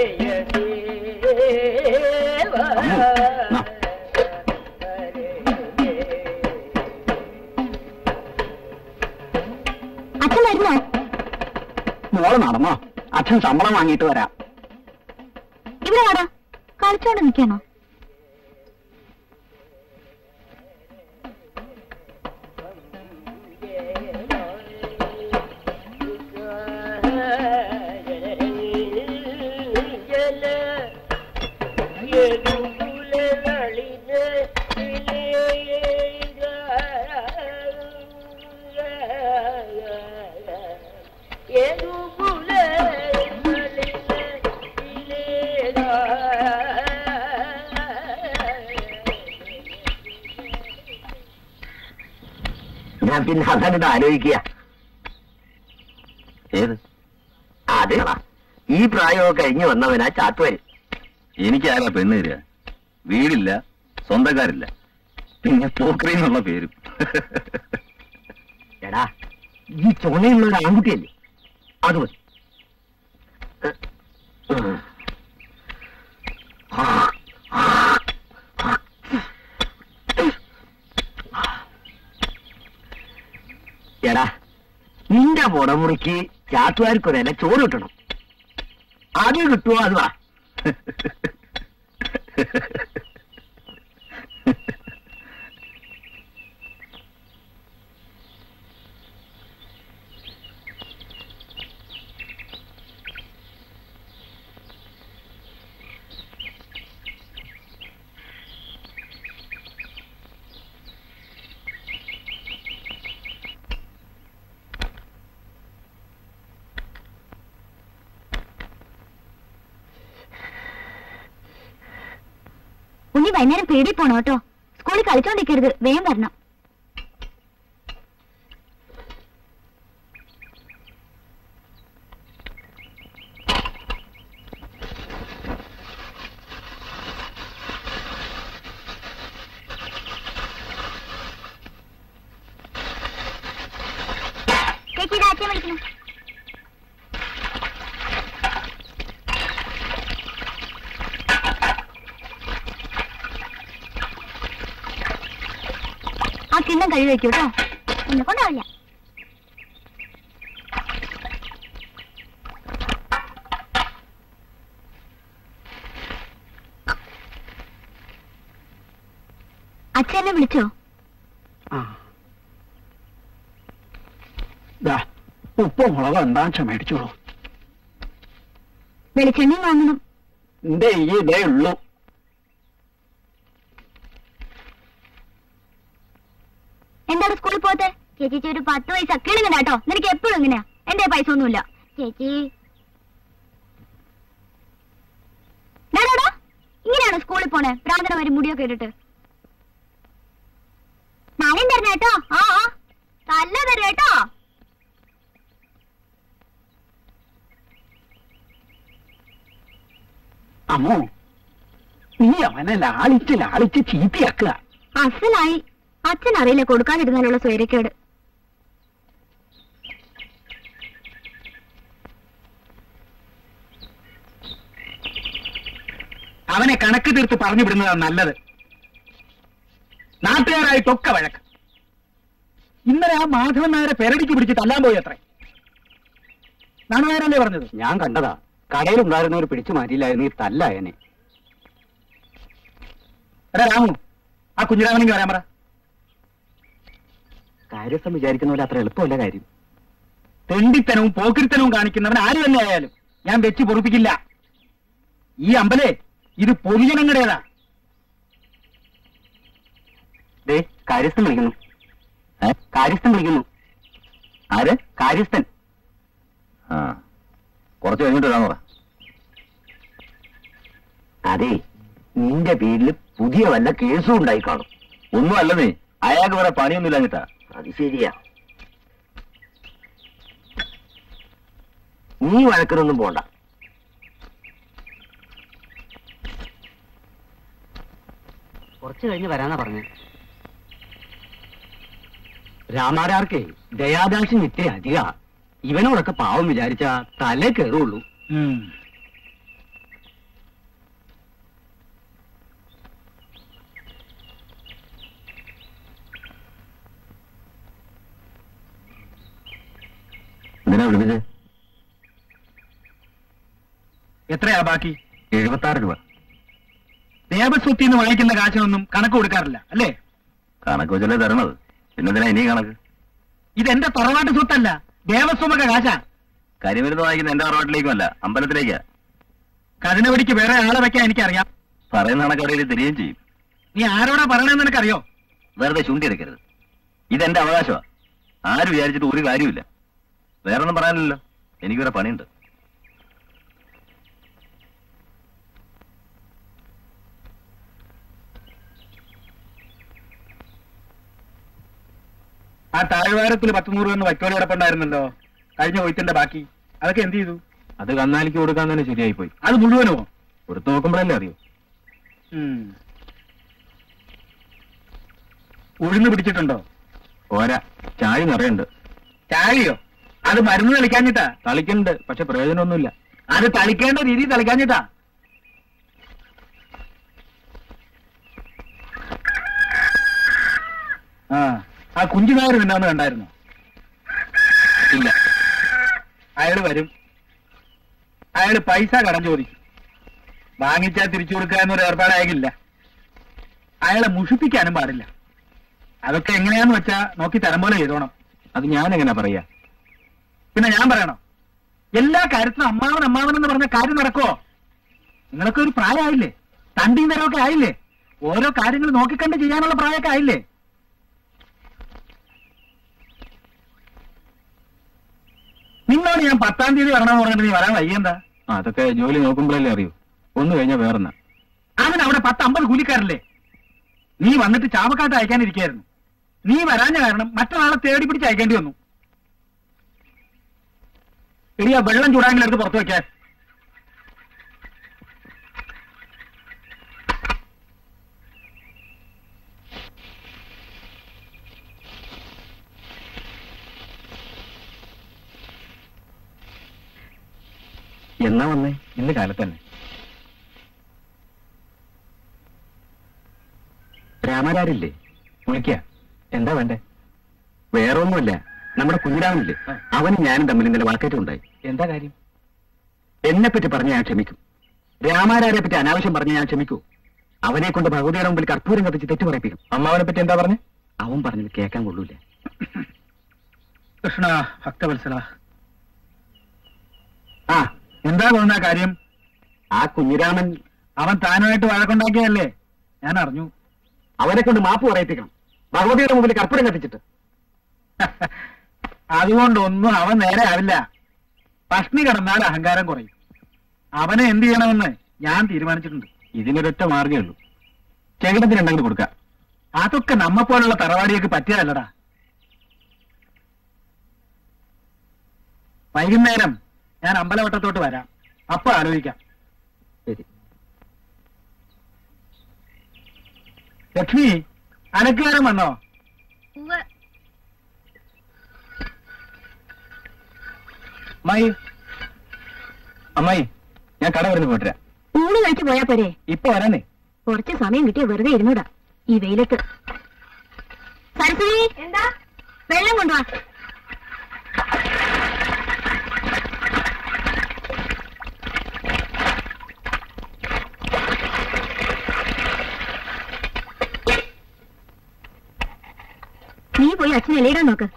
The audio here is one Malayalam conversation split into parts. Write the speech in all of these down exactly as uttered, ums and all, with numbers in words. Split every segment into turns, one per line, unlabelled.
അച്ഛൻ വരുന്നോ?
മോള് നടന്നോ? അച്ഛൻ ശമ്പളം വാങ്ങിയിട്ട് വരാം.
ഇവിടെ വാടാ, കളിച്ചോണ്ട് നിൽക്കാനോ?
ഞാൻ പിന്നെ അതാണിത് ആലോചിക്കുക. ഏത്? അതെ, ഈ പ്രായമൊക്കെ കഴിഞ്ഞു വന്നവനാ ചാത്തുവര്.
എനിക്കാരാ പെണ്ണ് തരിക? വീടില്ല, സ്വന്തക്കാരില്ല, പിന്നെ പോക്കറി എന്നുള്ള പേരും.
എടാ, ഈ ചുണയുള്ള ഒരു ആൺകുട്ടിയല്ലേ, അത് മതി. എടാ, നിന്റെ പുടമുറിക്ക് ചാത്തുകാർക്കൊരല്ല ചോറ് കിട്ടണം. അത് കിട്ടുമോ? അത് വാ.
ഉണ്ണി വൈകുന്നേരം പേടി പോണോ കേട്ടോ. സ്കൂളിൽ കളിച്ചോണ്ടിരിക്കരുത്, വേഗം വരണം. ചേച്ചിയുടെ അച്ഛൻ വിളിക്കുന്നു. ആ കിണ്ണം കഴിവ് വെക്കൂ കേട്ടോ, എന്നെ കൊണ്ടാവില്ല. അച്ഛനെ വിളിച്ചോ?
ഉപ്പോ മുളകോ എന്താ മേടിച്ചോളൂ.
വെളിച്ചെണ്ണയും വാങ്ങണം.
എന്റെ ഈ ഇതേ ഉള്ളൂ.
എന്താണ് സ്കൂളിൽ പോകത്തെ? ചേച്ചി ഒരു പത്ത് പൈസ കിളിങ്ങനെ കേട്ടോ. നിനക്ക് എപ്പോഴും ഇങ്ങനെയാ. എന്റെ പൈസ ഒന്നുമില്ല ചേച്ചി. ഇങ്ങനെയാണോ സ്കൂളിൽ പോണേ? പ്രാർത്ഥന വരും മുടിയൊക്കെ ഇട്ടിട്ട്. നാളെയും തരണ കേട്ടോ. ആ ആ നല്ല തരും കേട്ടോ.
അമ്മോ, നീ അവനെ ലാളിച്ച് ലാളിച്ച് ചീത്തയാക്കുക.
അസലായി. അച്ഛൻ അറിയില്ല കൊടുക്കാതിരുന്നാലുള്ള സ്വൈരക്കേട്.
അവനെ കണക്ക് തീർത്ത് പറഞ്ഞു വിടുന്നതാണ് നല്ലത്. നാട്ടുകാരായിട്ടൊക്കെ വഴക്ക്. ഇന്നലെ ആ മാധവൻ നായരെ പെരടിക്ക് പിടിച്ച് തല്ലാൻ പോയി അത്രേ. നാണുനായരല്ലേ പറഞ്ഞത്? ഞാൻ കണ്ടതാ. കടയിലുണ്ടായിരുന്നവർ പിടിച്ചു മാറ്റിയില്ലായിരുന്നു ഈ തല്ലായനെ. എടാ രാമു, ആ കുഞ്ഞിരാമനെങ്കിൽ വരാൻ പറ. കാര്യസ്ഥം വിചാരിക്കുന്ന പോലെ അത്ര എളുപ്പമല്ല കാര്യം. തെണ്ടിത്തനവും പോക്കിരിത്തനവും കാണിക്കുന്നവൻ ആര് തന്നെ ആയാലും ഞാൻ വെച്ച് പൊറുപ്പിക്കില്ല. ഈ അമ്പലേ ഇത് പൊതുജനങ്ങളുടേതാ. ദേ കാര്യസ്ഥൻ വിളിക്കുന്നു. കാര്യസ്ഥൻ വിളിക്കുന്നു.
ആര്?
കാര്യസ്ഥൻ.
ആ, കുറച്ച് കഴിഞ്ഞിട്ട് വരാൻ പറ.
അതെ, നിന്റെ പേരിൽ പുതിയ വല്ല കേസും ഉണ്ടായി കാണും.
ഒന്നും അല്ലതേ, അയാൾക്ക് വേറെ പണിയൊന്നുമില്ല എന്നിട്ടാ.
അത് ശരിയാ. നീ വഴക്കിനൊന്നും പോണ്ട. കുറച്ച് കഴിഞ്ഞ് വരാന്നാ പറഞ്ഞ. രാമാരാർക്കേ ദയാദാശം ഇത്തിരി അധിക. ഇവനോടൊക്കെ പാവം വിചാരിച്ച തലേ കയറുള്ളൂ.
എന്തിനാ വിളിപ്പിച്ചേ?
എത്രയാ ബാക്കി?
എഴുപത്തി ആറ് രൂപ.
ദേവസ്വത്തിൽ നിന്ന് വാങ്ങിക്കുന്ന കാശിനൊന്നും കണക്ക് കൊടുക്കാറില്ല അല്ലേ?
കണക്ക് വെച്ചല്ലേ തരണത്, പിന്നെന്തിനാ ഇനി കണക്ക്?
ഇതെന്റെ തറവാട്ട് സ്വത്തല്ല, ദേവസ്വമൊക്കെ കാശാ.
കരിമരുന്ന് വാങ്ങിക്കുന്ന എന്റെ തറവാട്ടിലേക്കുമല്ല, അമ്പലത്തിലേക്കാ.
കതിനവടിക്ക് വേറെ ആളെ വെക്കാൻ എനിക്കറിയാം.
പറയുന്ന കണക്ക് അവിടെ തിരികെയും ചെയ്യും.
നീ ആരോടാ പറയണെന്ന് നിനക്കറിയോ?
വെറുതെ ചുണ്ടി എടുക്കരുത്. ഇതെന്റെ അവകാശമാ. ആര് വിചാരിച്ചിട്ട് ഒരു കാര്യമില്ല. വേറൊന്നും പറയാനില്ലല്ലോ, എനിക്കൊരു പണിയുണ്ട്.
ആ താഴ്വാരത്തിൽ പത്ത് നൂറ് എന്ന് വൈക്കോല് കിടപ്പുണ്ടായിരുന്നല്ലോ, കഴിഞ്ഞ കൊയ്ത്തിന്റെ ബാക്കി. അതൊക്കെ എന്ത് ചെയ്തു?
അത് കന്നാലിക്ക് കൊടുക്കാൻ തന്നെ ശരിയായി പോയി.
അത് മുഴുവനോ?
കൊടുത്തു നോക്കുമ്പോഴല്ലേ അറിയൂ.
ഉഴുന്ന് പിടിച്ചിട്ടുണ്ടോ?
പോരാ, ചാഴി നിറയുണ്ട്.
ചാഴിയോ? അത് മരുന്ന് തളിക്കാഞ്ഞിട്ടാ?
തളിക്കുന്നുണ്ട്, പക്ഷെ പ്രയോജനമൊന്നുമില്ല.
അത് തളിക്കേണ്ട രീതി തളിക്കാഞ്ഞിട്ടാ. ആ ആ കുഞ്ചുനായർ നിന്നാന്ന് കണ്ടായിരുന്നോ?
ഇല്ല.
അയാള് വരും. അയാള് പൈസ കടം ചോദിക്കും. വാങ്ങിച്ചാൽ തിരിച്ചു കൊടുക്കുക എന്നൊരു ഏർപ്പാടായില്ല. അയാളെ മുഷിപ്പിക്കാനും പാടില്ല. അതൊക്കെ എങ്ങനെയാന്ന് വെച്ചാ നോക്കി തരം പോലെ ചെയ്തോണം.
അത് ഞാൻ എങ്ങനെ പറയാ?
പിന്നെ ഞാൻ പറയണോ? എല്ലാ കാര്യത്തിനും അമ്മാവൻ അമ്മാവൻ എന്ന് പറഞ്ഞ കാര്യം നടക്കുവോ? നിങ്ങളൊക്കെ ഒരു പ്രായമായില്ലേ? തണ്ടിയും തരമൊക്കെ ആയില്ലേ? ഓരോ കാര്യങ്ങൾ നോക്കിക്കണ്ട് ചെയ്യാനുള്ള പ്രായമൊക്കെ ആയില്ലേ? നിന്നോട് ഞാൻ പത്താം തീയതി വരണമെന്ന് പറഞ്ഞിട്ട് നീ വരാൻ വയ്യെന്താ?
അതൊക്കെ ജോലി നോക്കുമ്പോഴല്ലേ അറിയൂ. ഒന്ന് കഴിഞ്ഞാൽ വേറെന്നാ.
അതിന് അവിടെ പത്ത് അമ്പത് കൂലിക്കാരല്ലേ? നീ വന്നിട്ട് ചാവക്കാട്ട് അയക്കാനിരിക്കായിരുന്നു. നീ വരാഞ്ഞ കാരണം മറ്റൊരാളെ തേടി പിടിച്ച് അയക്കേണ്ടി വന്നു. എടിയാ വെള്ളം ചൂടാങ്കിൽ എടുത്ത് പുറത്തു വയ്ക്കാൻ.
എന്നാ വന്നേ? ഇന്ന് കാലത്ത് തന്നെ. രാമരാരില്ലേ? വിളിക്ക. എന്താ വേണ്ടേ? വേറെ ഒന്നുമല്ല, നമ്മുടെ കുഞ്ഞിരാമനില്ലേ, അവനും ഞാനും തമ്മിൽ ഇന്നലെ വാക്കേറ്റം ഉണ്ടായി.
എന്താ കാര്യം?
എന്നെ പറ്റി പറഞ്ഞ ഞാൻ ക്ഷമിക്കും. രാമാരാരെ പറ്റി അനാവശ്യം പറഞ്ഞ ഞാൻ ക്ഷമിക്കൂ. അവനെ കൊണ്ട് ഭഗവതിയുടെ മുമ്പിൽ കർപ്പൂരം കത്തിച്ച് തെറ്റു പറയിപ്പിക്കും. അമ്മാവനെ പറ്റി എന്താ പറഞ്ഞേ? അവൻ പറഞ്ഞത് കേൾക്കാൻ കൊള്ളൂല.
കൃഷ്ണ ഭക്തവത്സല, ആ എന്താ തോന്നുന്ന കാര്യം?
ആ കുഞ്ഞിരാമൻ
അവൻ താനുമായിട്ട് വഴക്കുണ്ടാക്കിയല്ലേ? ഞാൻ അറിഞ്ഞു.
അവനെ കൊണ്ട് മാപ്പ് പറയിപ്പിക്കണം, ഭഗവതിയുടെ മുമ്പിൽ കർപ്പൂരം കത്തിച്ചിട്ട്.
അതുകൊണ്ടൊന്നും അവൻ നേരെ ആവില്ല. പഷ്ണി കിടന്നാൽ അഹങ്കാരം കുറയും. അവനെ എന്ത് ചെയ്യണമെന്ന് ഞാൻ തീരുമാനിച്ചിട്ടുണ്ട്.
ഇതിനൊരൊറ്റ മാർഗ്ഗമേ ഉള്ളൂ. ചെകിടത്തിനുണ്ടെങ്കിൽ കൊടുക്കാം.
അതൊക്കെ നമ്മ പോലുള്ള തറവാടിയൊക്കെ പറ്റിയതല്ലടാ. വൈകുന്നേരം ഞാൻ അമ്പലവട്ടത്തോട്ട് വരാം, അപ്പൊ ആലോചിക്കാം.
ശരി.
ലക്ഷ്മി, അനക്കുകാരൻ വന്നോ?
അമ്മായി, അമ്മായി, ഞാൻ കട വരുന്ന പോയിട്ടരാ.
ഊണ് കഴിച്ചു പോയാ പോരെ?
ഇപ്പൊ വരാനേ.
കുറച്ച് സമയം കിട്ടിയ വെറുതെ ഇരുന്നൂടാ ഈ വെയിലത്ത്. സരസ്വതി, എന്താ? വെള്ളം കൊണ്ടുവാ. നീ പോയി അച്ഛനെ ഇലയിടാൻ നോക്ക്.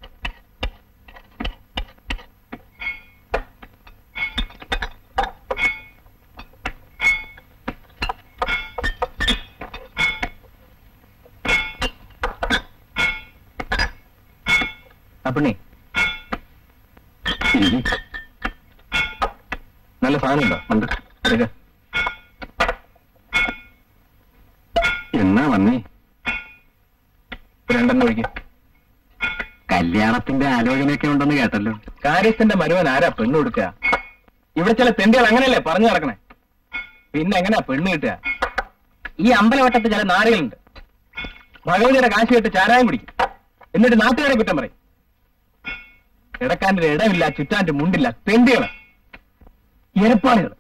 അപ്പണേ, നല്ല സാധനം ഉണ്ടോ? ഉണ്ട്. എന്നാ വന്നേ? രണ്ടെണ്ണം ഒഴിക്കും. കല്യാണത്തിന്റെ ആലോചനയൊക്കെ ഉണ്ടെന്ന് കേട്ടല്ലോ. കാര്യസ്ഥന്റെ മരുവൻ ആരാ പെണ്ണ് കൊടുക്കുക? ഇവിടെ ചില തെണ്ടികൾ അങ്ങനെയല്ലേ പറഞ്ഞു നടക്കണേ. പിന്നെ എങ്ങനെയാ പെണ്ണ് കിട്ടുക? ഈ അമ്പലവട്ടത്ത് ചില നാടുകളുണ്ട്, ഭഗവതിയുടെ കാശ് കേട്ട് ചാരായം പിടിക്കും, എന്നിട്ട് നാട്ടുകാരെ കുറ്റം പറയും. കിടക്കാൻ്റെ ഇടമില്ല, ചുറ്റാൻ്റെ മുണ്ടില്ല, തെണ്ടികള്, എരപ്പാളികൾ.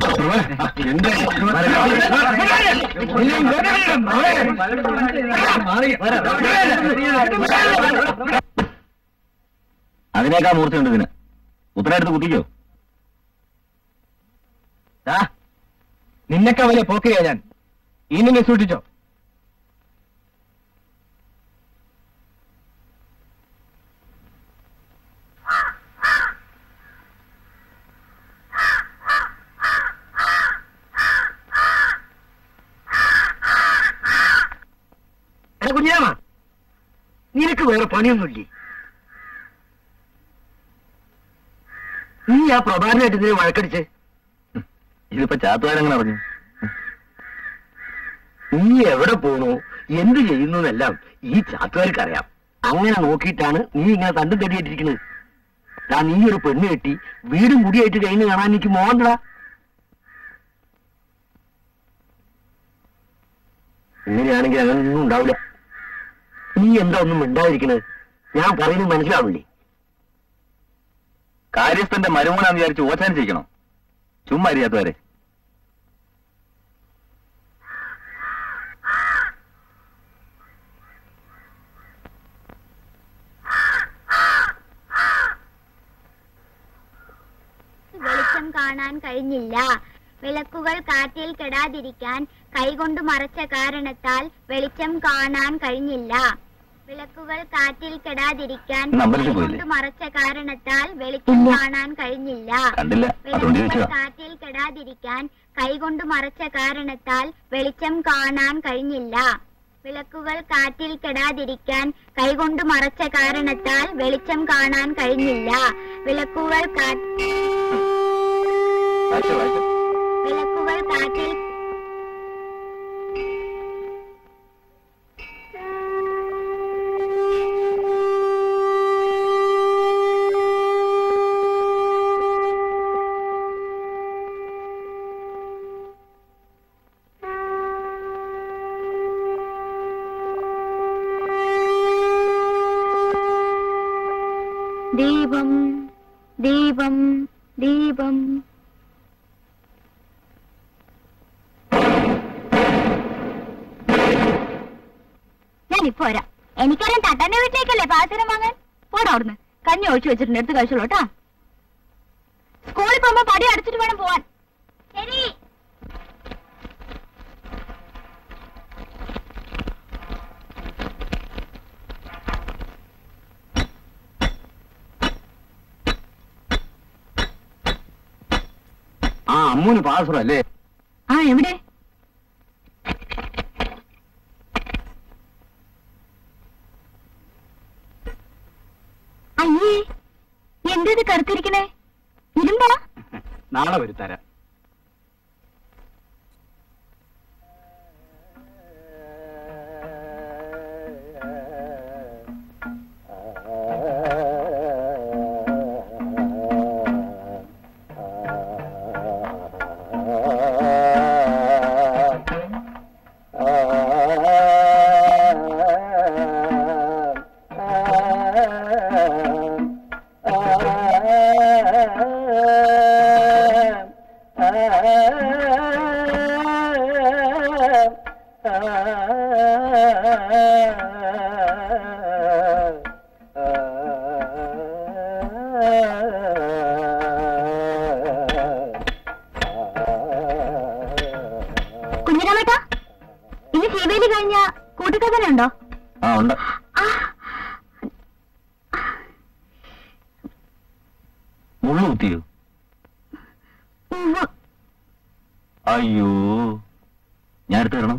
അതിനേക്കാ മൂർച്ചയുണ്ട് ഇതിന്. ഉത്തരടുത്ത് കുത്തിക്കോ.
നിന്നെക്കാ വലിയ പോക്കിരിയാ ഞാൻ. ഇനി നീ സൂക്ഷിച്ചോ.
കുഞ്ഞാമ, നിനക്ക് വേറെ പണിയൊന്നുമില്ലേ? നീ ആ പ്രഭാകരനായിട്ട് ഇതിനെ വഴക്കടിച്ച്
ഇതിപ്പോ ചാത്തുകാരങ്ങനെ പറഞ്ഞു.
നീ എവിടെ പോണു, എന്ത് ചെയ്യുന്നു എന്നെല്ലാം ഈ ചാത്തുകാർക്ക് അറിയാം. അങ്ങനെ നോക്കിയിട്ടാണ് നീ ഇങ്ങനെ തണ്ടും തടിയിട്ടിരിക്കുന്നത്. താ നീ ഒരു പെണ്ണ് കെട്ടി വീടും മുടിയായിട്ട് കഴിഞ്ഞ് കാണാൻ എനിക്ക് മോഹണ്ടടാ. ഇങ്ങനെയാണെങ്കിൽ അങ്ങനൊന്നും ഉണ്ടാവില്ല. നീ എന്താ ഒന്നും മിണ്ടാതിരിക്കണത്? ഞാൻ പറയുന്നത് മനസ്സിലാവില്ലേ?
കാര്യസ്ഥന്റെ മരുമോനാന്ന് വിചാരിച്ച് ഓച്ചാൻ ചെയ്യണോ? ചുമ്മാ അറിയാത്തവരെ.
വെളിച്ചം കാണാൻ കഴിഞ്ഞില്ല. വിളക്കുകൾ കാറ്റിൽ കെടാതിരിക്കാൻ കൈകൊണ്ട് മറച്ച കാരണത്താൽ വെളിച്ചം കാണാൻ കഴിഞ്ഞില്ല. വിളക്കുകൾ കാറ്റിൽ കെടാതിരിക്കാൻ കൈകൊണ്ട് മറച്ച കാരണത്താൽ വെളിച്ചം കാണാൻ കഴിഞ്ഞില്ല. വിളക്കുകൾ കാറ്റിൽ കെടാതിരിക്കാൻ കൈകൊണ്ട് മറച്ച കാരണത്താൽ വെളിച്ചം കാണാൻ കഴിഞ്ഞില്ല. വിളക്കുകൾ കാറ്റിൽ കെടാതിരിക്കാൻ കൈകൊണ്ട് മറച്ച കാരണത്താൽ വെളിച്ചം കാണാൻ കഴിഞ്ഞില്ല. വിളക്കുകൾ വിളക്കുകൾ കാറ്റിൽ ദീപം ദീപം ദീപം. ഞാനിപ്പോ വരാം. എനിക്കറിയാം തട്ടാന്റെ വീട്ടിലേക്കല്ലേ പാചകം വാങ്ങാൻ. പോടാ അവിടുന്ന്. കഞ്ഞി ഒഴിച്ചു വെച്ചിട്ടുണ്ട്, എടുത്ത് കഴിച്ചോളൂ കേട്ടാ. സ്കൂളിൽ പോകുമ്പോ പടി അടച്ചിട്ട് വേണം പോവാൻ. ശരി.
ആ അമ്മൂന് പാസ്വർ അല്ലേ?
ആ എവിടെ? അയ്യേ, എന്തത് കറുത്തിരിക്കണേ? ഇരുമ്പാ?
നാളെ വരുത്തരാം.
കുഞ്ഞിരാമേട്ടാ, ഇനി സീവേലി കഴിഞ്ഞ കൂട്ടുകഥനുണ്ടോ?
ആ ഉണ്ട്. മുള്ളു കുത്തിയോ? അയ്യോ, ഞാൻ എടുത്തു തരണം.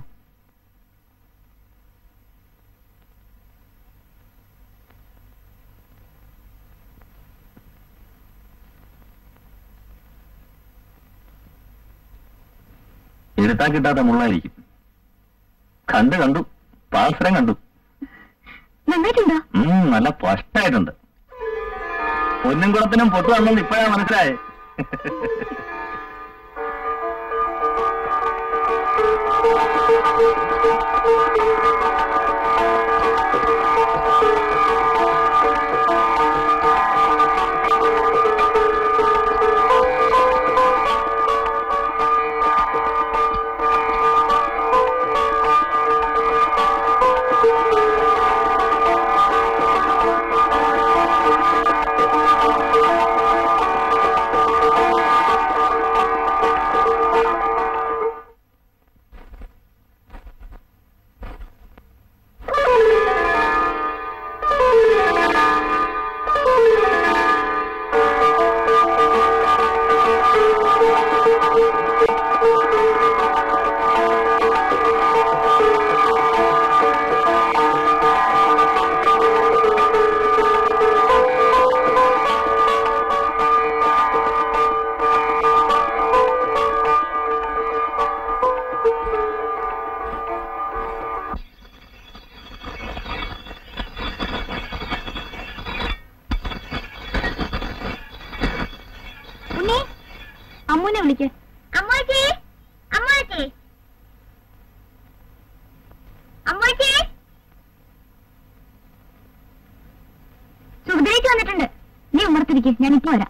എടുത്താൻ കിട്ടാത്ത മുള്ളായിരിക്കും. കണ്ടു കണ്ടു പാത്രം കണ്ടു.
നന്നായിട്ടുണ്ടോ?
നല്ല സ്പഷ്ടായിട്ടുണ്ട്. പൊന്നും കുളത്തിനും പൊട്ടു വന്നെന്ന് ഇപ്പോഴാ മനസ്സിലായേ.
അമ്മൂനെ വിളിക്ക്. അമ്മൂച്ചി, അമ്മൂച്ചി, അമ്മൂച്ചി. സുഭദ്രയ്ക്ക് വന്നിട്ടുണ്ട്. നീ ഉമ്മറത്തിരിക്കെ, ഞാൻ ഇപ്പൊ വരാം.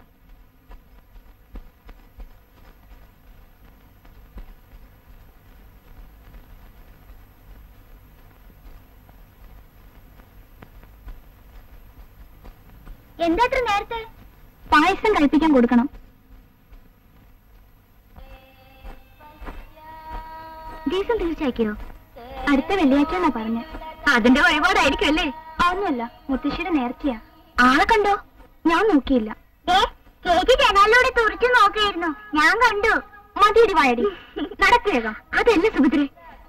എന്താ അത്ര നേരത്തെ? പായസം കഴിപ്പിക്കാൻ കൊടുക്കണം. ദിവസം തീർച്ചയാക്കിയോ? അടുത്ത വെള്ളിയാഴ്ച എന്നാ പറഞ്ഞ. അതിന്റെ വഴിപാടായിരിക്കും അല്ലേ? അതൊന്നുമല്ല, മുത്തശ്ശിയുടെ നേർച്ചയാ. ആളെ കണ്ടോ? ഞാൻ നോക്കിയില്ല. ചേച്ചി ജനാലിലൂടെ തുറച്ചു നോക്കിയിരുന്നു, ഞാൻ കണ്ടു. മതിയടി വായടി, നടക്കുക. അതല്ലേ സുഭദ്ര.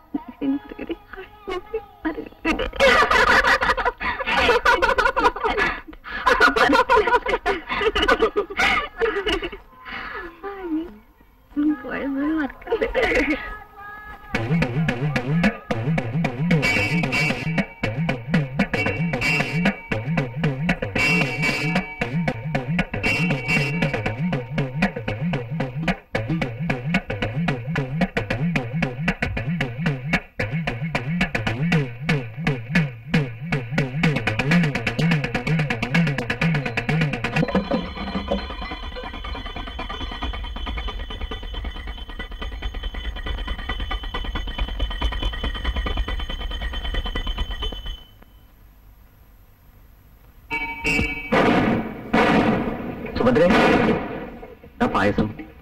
സുഭദ്രേ, പായസം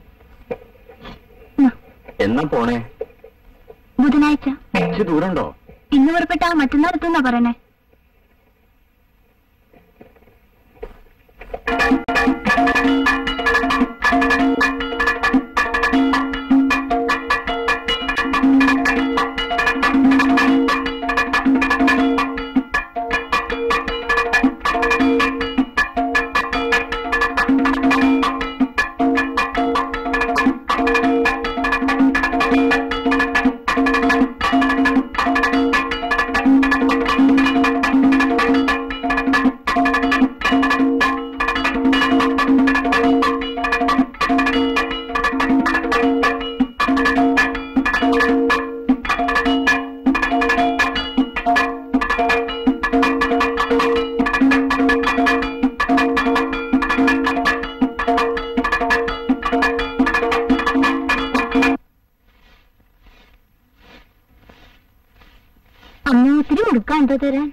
എന്നാ പോണേ?
ബുധനാഴ്ച.
ഇച്ചിരി ദൂരണ്ടോ?
ഇന്ന് പുറപ്പെട്ടാ മറ്റന്നാൾ എത്തുന്നാ പറയണേ. അമ്മ ഒത്തിരി കൊടുക്കാൻ എന്തോ തരാൻ?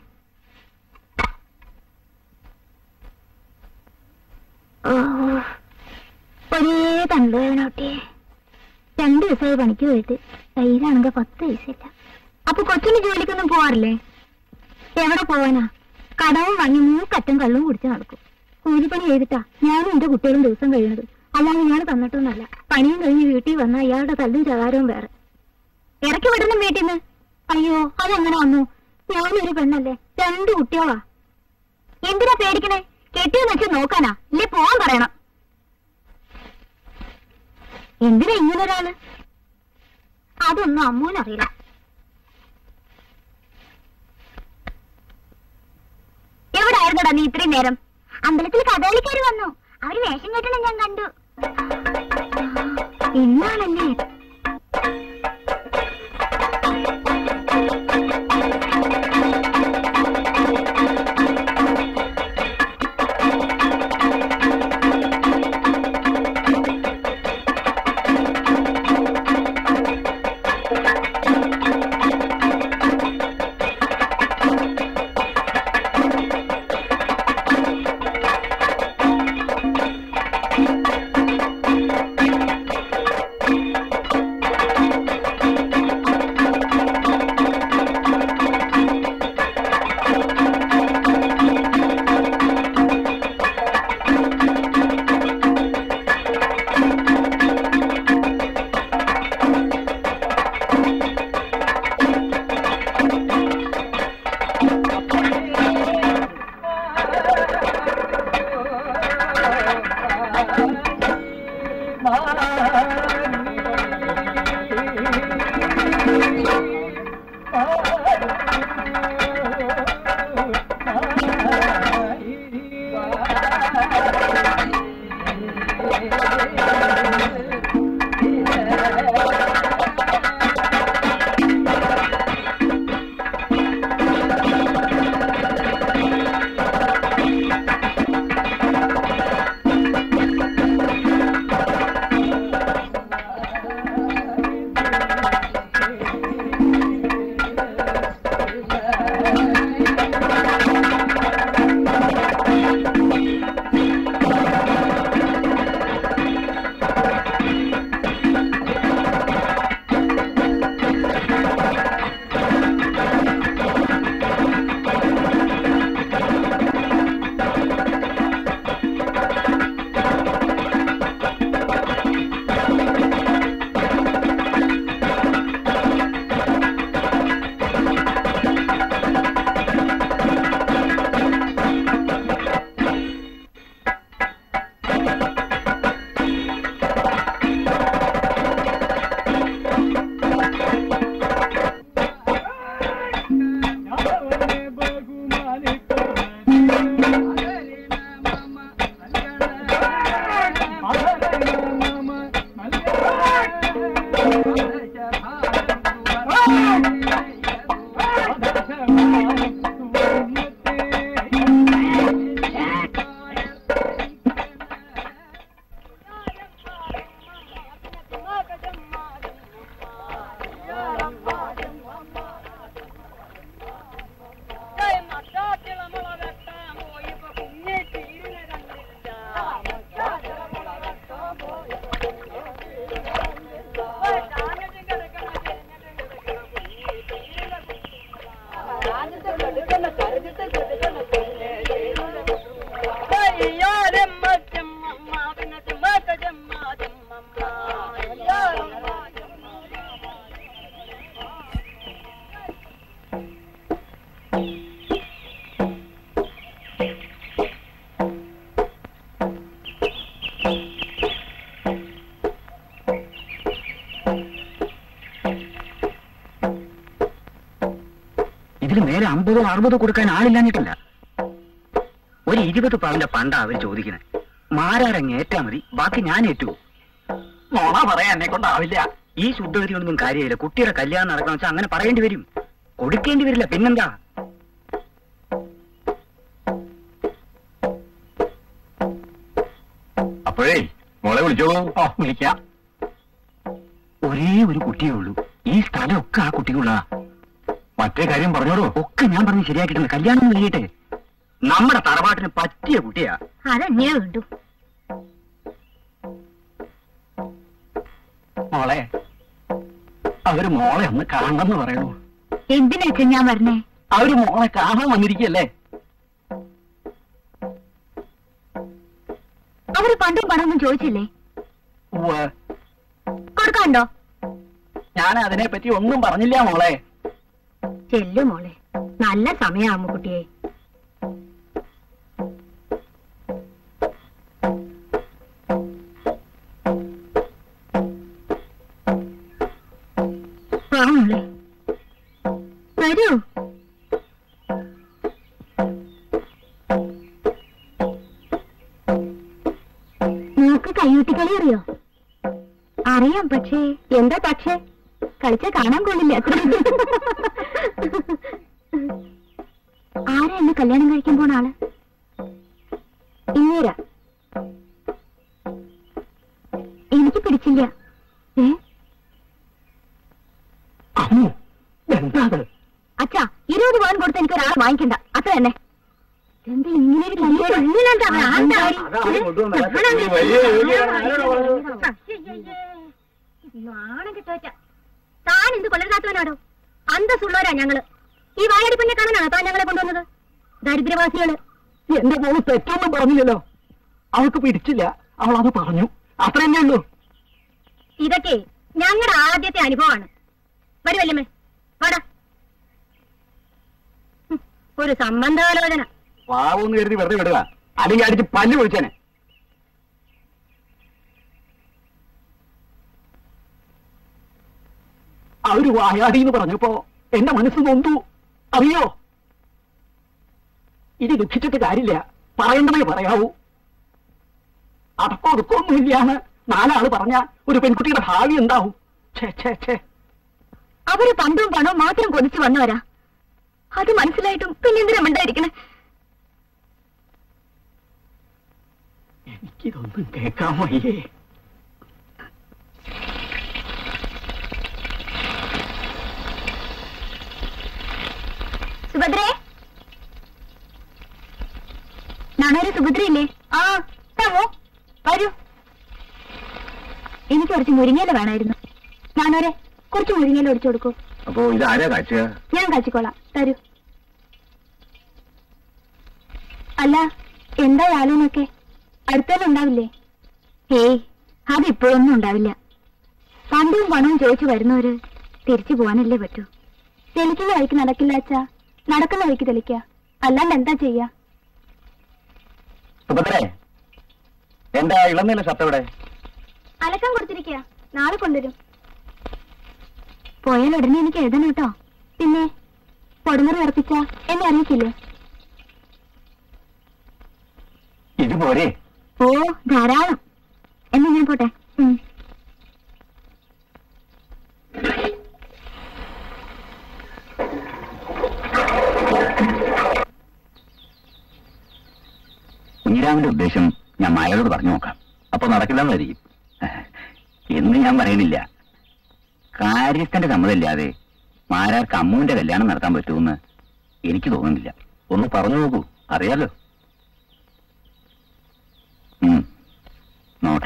ഒരേ തണ്ടുവേനോട്ടെ. രണ്ടു ദിവസമായി പണിക്ക് പോയിട്ട് കയ്യിലാണെങ്കിൽ പത്ത് പൈസയില്ല. അപ്പൊ കൊച്ചിന് ജോലിക്കൊന്നും പോവാറില്ലേ? എവിടെ പോവാനാ? കടവും വാങ്ങി മൂക്കറ്റം കള്ളും കുടിച്ച് നടക്കും. കൂലിപ്പണി ചെയ്തിട്ടാ ഞാനും എന്റെ കുട്ടികളും ദിവസം കഴിയുന്നത്. അല്ലാതെ ഞാൻ തന്നിട്ടൊന്നല്ല. പണിയും കഴിഞ്ഞ് വീട്ടിൽ വന്ന അയാളുടെ തല്ലും ചകാരവും വേറെ. ഇറക്കി വിടണം വീട്ടിൽ നിന്ന്. അയ്യോ, അതെങ്ങനെ വന്നു? ഞാനൊരു പെണ്ണല്ലേ, രണ്ടു കുട്ടിയോളാ. എന്തിനാ പേടിക്കണേ? കെട്ടിയെന്ന് വെച്ച് നോക്കാനാ? ഇല്ലേ പോവാൻ പറയണം. എന്തിനാ ഇങ്ങനൊരാള്? അതൊന്നും അമ്മൂനറിയില്ല. എവിടായിരുന്നടാ നീ ഇത്രയും നേരം? അമ്പലത്തിൽ കഥകളിക്കാര് വന്നു. അവര് വേഷം കെട്ടണം ഞാൻ കണ്ടു. ഇന്നാണല്ലേ?
ഇതിന് മേലെ അമ്പതോ അറുപതോ കൊടുക്കാൻ ആളില്ലാഞ്ഞിട്ടല്ല. ഒരു ഇരുപത് പവന്റെ പണ്ടാ അവർ ചോദിക്കണേ. മാരാരങ്ങ് ഏറ്റാ മതി, ബാക്കി ഞാൻ ഏറ്റു. നോണ പറയാൻ എന്നെ കൊണ്ടാവില്ല. ഈ ശുദ്ധഗതിയൊന്നും കാര്യമില്ല. കുട്ടിയുടെ കല്യാണം നടക്കണം വെച്ചാൽ അങ്ങനെ പറയേണ്ടി വരും. കൊടുക്കേണ്ടി വരില്ല, പിന്നെന്താ?
അപ്പോഴേ മോളെ വിളിച്ചോളൂ.
ഓ, വിളിക്കാം. ഒരേ ഒരു കുട്ടിയേ ഉള്ളൂ. ഈ സ്ഥലമൊക്കെ ആ കുട്ടിക്കുള്ളതാ.
മറ്റേ കാര്യം പറഞ്ഞോളൂ.
ഒക്കെ ഞാൻ പറഞ്ഞ് ശരിയാക്കിയിട്ടുണ്ട്. കല്യാണം കഴിയട്ടെ. നമ്മുടെ തറവാട്ടിന് പറ്റിയ കുട്ടിയാ.
അതെന്നെയാ വേണ്ടു.
മോളെ, അവര് മോളെ ഒന്ന് കാണണമെന്ന് പറയണു.
എന്തിനാ ഞാൻ പറഞ്ഞേ?
അവര് മോളെ കാണാൻ വന്നിരിക്കല്ലേ.
അവര് പണ്ടും പണമൊന്നും ചോദിച്ചില്ലേ? കൊടുക്കാണ്ടോ?
ഞാൻ അതിനെ പറ്റി ഒന്നും പറഞ്ഞില്ല മോളെ.
ചെല്ലു മോളെ, നല്ല സമയാമോ കുട്ടിയെ. മോളെ വരൂ. നിനക്ക് കയ്യൂട്ടിക്കളി അറിയോ? അറിയാം, പക്ഷേ എന്താ പക്ഷേ കളിച്ച കാണാൻ കൊള്ളില്ല. ആരാ എന്നെ കല്യാണം കഴിക്കാൻ പോണ ആള്? ഇങ്ങേരാ. എനിക്ക് പിടിച്ചില്ല. ഏ
എന്താ
അച്ഛാ, ഇരുപത് പവൻ കൊടുത്ത് എനിക്ക് ഒരാളെ വാങ്ങിക്കണ്ട, അത്ര തന്നെ. എന്താ ഇങ്ങനെ ഒരു നാണം കിട്ടുവച്ച. താൻ എന്ത് കൊല്ലരുതാത്തവനാടോ? അന്തസ്സുള്ളവരാ ഞങ്ങള്. ഈ വായാടി പെണ്ണെ കാണാനാണോ താൻ ഞങ്ങളെ കൊണ്ടുവന്നത്? ദരിദ്രവാസികള്.
എന്റെ മോള് തെറ്റൊന്നും പറഞ്ഞില്ലല്ലോ. അവൾക്ക് പിടിച്ചില്ല, അവൾ അത് പറഞ്ഞു, അത്ര തന്നെ ഉള്ളൂ.
ഇതൊക്കെ ഞങ്ങളുടെ ആദ്യത്തെ അനുഭവമാണ്. വരുമല്ലേ വാടാ. ഒരു സംബന്ധാലോചന.
പാവൊന്ന് കരുതി വെറുതെ വിടുക, അല്ലെങ്കിൽ അടിച്ച് പല്ല് വിളിച്ചേനെ. അവര് വായാടി എന്ന് പറഞ്ഞപ്പോ എന്റെ മനസ്സ് നൊന്തു, അറിയോ? ഇനി ദുഃഖിച്ചിട്ട് കാര്യമില്ല, പറയണ്ടേ പറയാവൂ. അടക്കോ ഒതുക്കൊന്നുമില്ലാന്ന് നാലാള് പറഞ്ഞ ഒരു പെൺകുട്ടിയുടെ ഭാവി എന്താവും? ഛേ ഛേ ഛേ.
അവര് പണ്ടും പണവും മാത്രം കൊതിച്ചു വന്നവരാ. അത് മനസ്സിലായിട്ടും പിന്നെന്തിനാ മിണ്ടായിരിക്കണേ?
എനിക്കിതൊന്നും കേൾക്കാൻ വയ്യേ.
സുഭദ്രേ, നാണൊരു സുഭദ്രയില്ലേ? ആ താമോ വരൂ. എനിക്ക് കുറച്ച് മുരിങ്ങയില വേണമായിരുന്നു. നാണോരെ കുറച്ച് മുരിങ്ങയില ഒടിച്ചു കൊടുക്കൂ.
അപ്പോ ഇതാരാ കാഴ്ച?
ഞാൻ കാച്ചിക്കോളാം, തരൂ. അല്ല, എന്താ ആലോനൊക്കെ അടുത്തെല്ലാം ഉണ്ടാവില്ലേ? ഏയ്, അതിപ്പോഴൊന്നും ഉണ്ടാവില്ല. പണ്ടും പണവും ചോദിച്ചു വരുന്നവര് തിരിച്ചു പോവാനല്ലേ പറ്റൂ. തെളിക്കുന്ന വഴിക്ക് നടക്കില്ല അച്ഛാ, നടക്കുന്ന വഴിക്ക് തെളിക്ക, അല്ലാണ്ട് എന്താ ചെയ്യാ?
സുഭദ്രേ, എന്താ ഇളനീല ഷർട്ട് എവിടെ?
അലക്കാൻ കൊടുത്തിരിക്കുക, നാളെ കൊണ്ടുവരും. പോയാൽ ഉടനെ എനിക്ക് എഴുതണം കേട്ടോ. പിന്നെ കൊടുമുറി ഉറപ്പിച്ച എന്നെ അറിയിക്കില്ലേ?
ഇതുപോലെ
ഓ ധാരാളം. എന്നാ ഞാൻ പോട്ടെ. ഉം.
കുഞ്ഞിരാമന്റെ ഉദ്ദേശം ഞാൻ മായയോട് പറഞ്ഞു നോക്കാം.
അപ്പൊ നടക്കില്ലെന്നായിരിക്കും.
എന്ന് ഞാൻ പറയുന്നില്ല. കാര്യസ്ഥന്റെ സമ്മതമില്ലാതെ മാരാർക്ക് അമ്മുവിന്റെ കല്യാണം നടത്താൻ പറ്റുമെന്ന് എനിക്ക് തോന്നുന്നില്ല.
ഒന്ന് പറഞ്ഞു നോക്കൂ, അറിയാലോ.
ഉം, നോട്ടെ.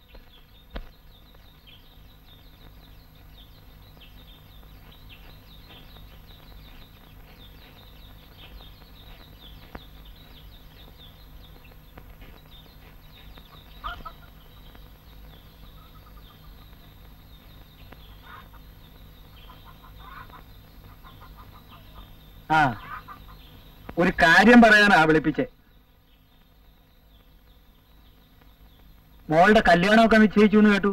ആ, ഒരു കാര്യം പറയാനാ വിളിപ്പിച്ചേ. മോളുടെ കല്യാണമൊക്കെ നിശ്ചയിച്ചു എന്ന് കേട്ടു.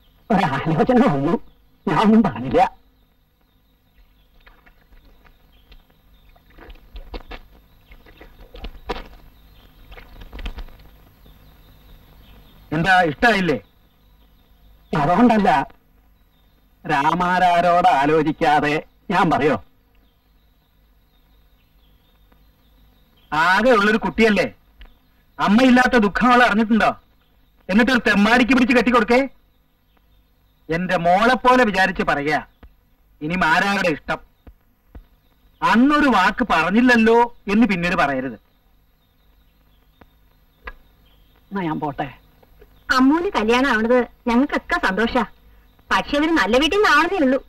ഒരാലോചന വന്നു, ഞാനൊന്നും പറഞ്ഞില്ല.
എന്താ ഇഷ്ടായില്ലേ?
അതുകൊണ്ടല്ല, രാമാരാരോട് ആലോചിക്കാതെ ഞാൻ പറയോ?
ആകെ ഉള്ളൊരു കുട്ടിയല്ലേ, അമ്മയില്ലാത്ത ദുഃഖം അവൾ അറിഞ്ഞിട്ടുണ്ടോ? എന്നിട്ടൊരു തെമ്മാടിക്ക് പിടിച്ച് കെട്ടിക്കൊടുക്കേ? എന്റെ മോളെപ്പോലെ വിചാരിച്ച് പറയാ, ഇനി മാരാരുടെ ഇഷ്ടം. അന്നൊരു വാക്ക് പറഞ്ഞില്ലല്ലോ എന്ന് പിന്നീട് പറയരുത്.
എന്നാ ഞാൻ പോട്ടെ.
അമ്മൂന് കല്യാണം ആവണത് ഞങ്ങൾക്കൊക്കെ സന്തോഷ. പക്ഷെ അവര് നല്ല വീട്ടിൽ നിന്ന് ആവണതേ ഉള്ളൂ.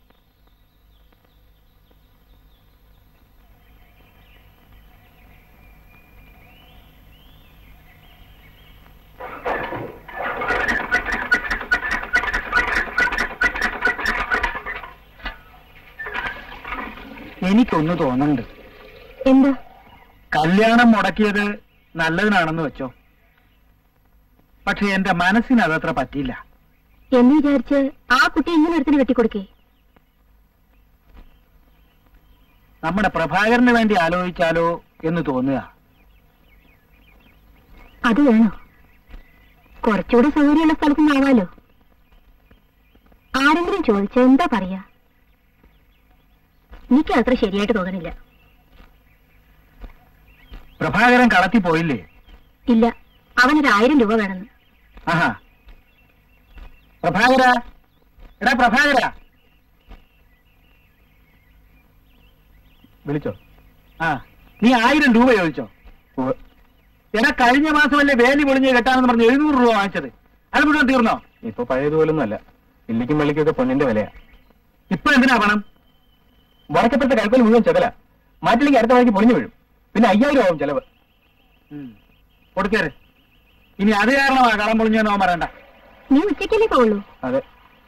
എനിക്കൊന്ന് തോന്നുന്നുണ്ട്.
എന്ത്?
കല്യാണം മുടക്കിയത് നല്ലതിനാണെന്ന് വെച്ചോ, പക്ഷെ എന്റെ മനസ്സിന് അതത്ര പറ്റിയില്ല.
എന്ന് വിചാരിച്ച് ആ കുട്ടി ഇങ്ങനെ ഒരുത്തിന് കെട്ടിക്കൊടുക്കേ?
നമ്മുടെ പ്രഭാകരന് വേണ്ടി ആലോചിച്ചാലോ എന്ന് തോന്നുക.
അത് വേണോ? കുറച്ചുകൂടെ സൗകര്യമുള്ള സ്ഥലത്ത് നിന്നാവാലോ. ആരെങ്കിലും ചോദിച്ചാ എന്താ പറയാ? എനിക്ക് അത്ര ശരിയായിട്ട് തോന്നുന്നില്ല.
പ്രഭാകരൻ കളത്തി പോയില്ലേ?
ഇല്ല, അവനൊരു ആയിരം രൂപ വേണമെന്ന്.
ആഹാ, പ്രഭാകര, എടാ പ്രഭാകര,
വിളിച്ചോ?
ആ, നീ ആയിരം രൂപ ചോദിച്ചോ? എടാ, കഴിഞ്ഞ മാസമല്ലേ വേലി പൊളിഞ്ഞ് കെട്ടാണെന്ന് പറഞ്ഞ് എഴുന്നൂറ് രൂപ വാങ്ങിച്ചത്, അത് മുഴുവൻ തീർന്നോ?
ഇപ്പൊ പഴയതുപോലൊന്നും അല്ല. ഇല്ലിക്കും വെള്ളിക്കൊക്കെ പൊന്നിന്റെ വിലയാ.
ഇപ്പൊ എന്തിനാ പണം?
വടക്കപ്പുറത്തെ കഴുക്കൽ മുഴുവൻ ചെതല. മാറ്റില്ലെങ്കിൽ അടുത്ത വഴിക്ക് പൊളിഞ്ഞു വീഴും. പിന്നെ അയ്യായിരം ആവും ചെലവ്.
കൊടുക്കേര്. ഇനി അത് കാരണമാ കളം പൊളിഞ്ഞോ പറയണ്ട.
നീ ഉച്ചയ്ക്കല്ലേ പോവുള്ളൂ?
അതെ.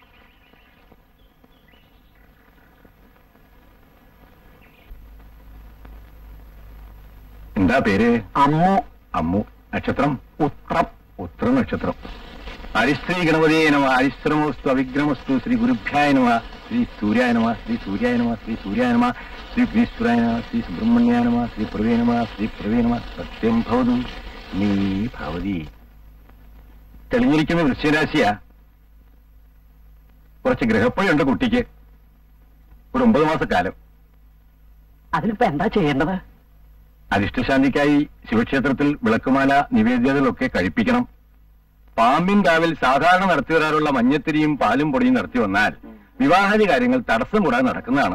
എന്താ പേര്?
അമ്മു.
അമ്മു. നക്ഷത്രം?
ഉത്രം.
ഉത്ര നക്ഷത്രം. ഹരിശ്രീ ഗണപതിയെ നമ. ഹരിശ്രമോസ്തു അവിഗ്രമസ്തു. ശ്രീ ഗുരുഭ്യായ നമ. ശ്രീ സൂര്യായ നമ. ശ്രീ സൂര്യായ നമ. ശ്രീ സൂര്യായ നമ. ശ്രീ വിശ്വരായ നമ. ശ്രീ സുബ്രഹ്മണ്യായ നമ. ശ്രീ പ്രവേ നമ. ശ്രീ പ്രവേ നമ. സത്യം ഭവതു നീ ഭവതി. തെളിഞ്ഞിരിക്കുന്ന വൃശ്ചികരാശിയാ. കുറച്ച് ഗ്രഹപ്പഴയുണ്ട് കുട്ടിക്ക്. ഒരു ഒമ്പത് മാസക്കാലം.
അതിനിപ്പോ എന്താ ചെയ്യേണ്ടത്?
അരിഷ്ടശാന്തിക്കായി ശിവക്ഷേത്രത്തിൽ വിളക്കുമാല നിവേദ്യതകളൊക്കെ കഴിപ്പിക്കണം. പാമ്പിൻ കാവിൽ സാധാരണ നടത്തി വരാറുള്ള മഞ്ഞത്തിരിയും പാലും പൊടിയും നടത്തി വന്നാൽ വിവാഹാദി കാര്യങ്ങൾ തടസ്സം കൂടാതെ നടക്കുന്നതാണ്.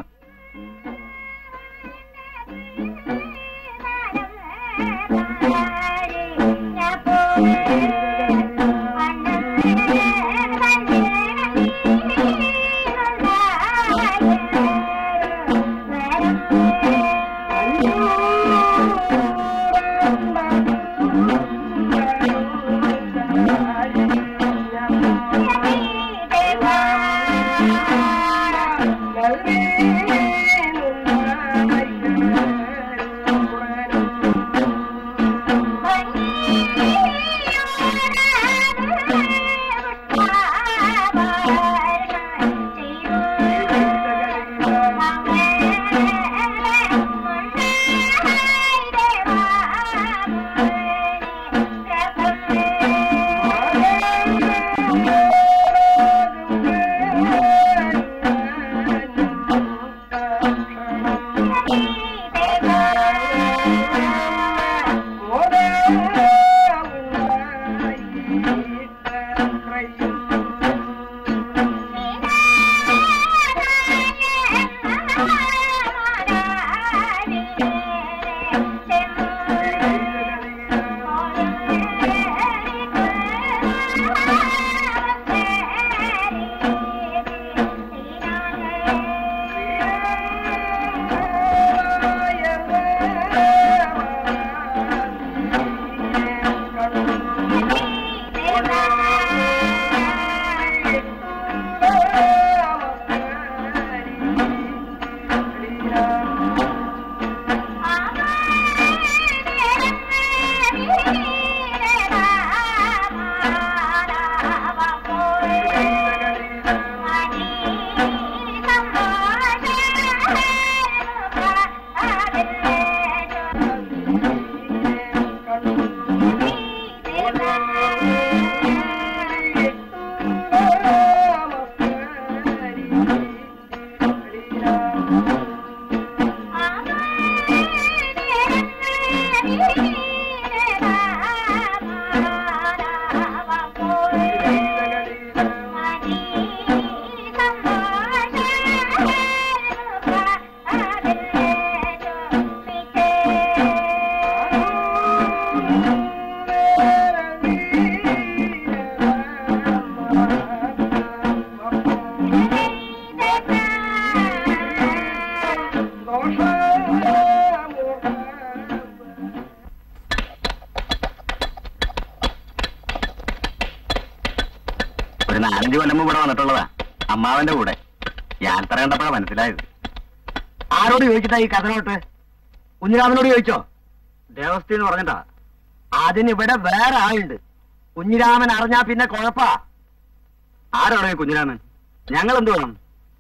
ഒരു നാലഞ്ച് കൊല്ലം ഇവിടെ വന്നിട്ടുള്ളതാ, അമ്മാവന്റെ കൂടെ. യാത്ര കണ്ടപ്പോഴാ മനസ്സിലായത്. ആരോട് ചോദിച്ചിട്ടാ ഈ കഥനോട്ട്? കുഞ്ഞിരാമനോട് ചോദിച്ചോ? ദേവസ്ഥ എന്ന് പറഞ്ഞിട്ടാ. അതിനിവിടെ വേറെ ആളുണ്ട്. കുഞ്ഞിരാമൻ അറിഞ്ഞാ പിന്നെ കുഴപ്പാ. ആരാണോ ഈ കുഞ്ഞിരാമൻ? ഞങ്ങൾ എന്ത് വേണം?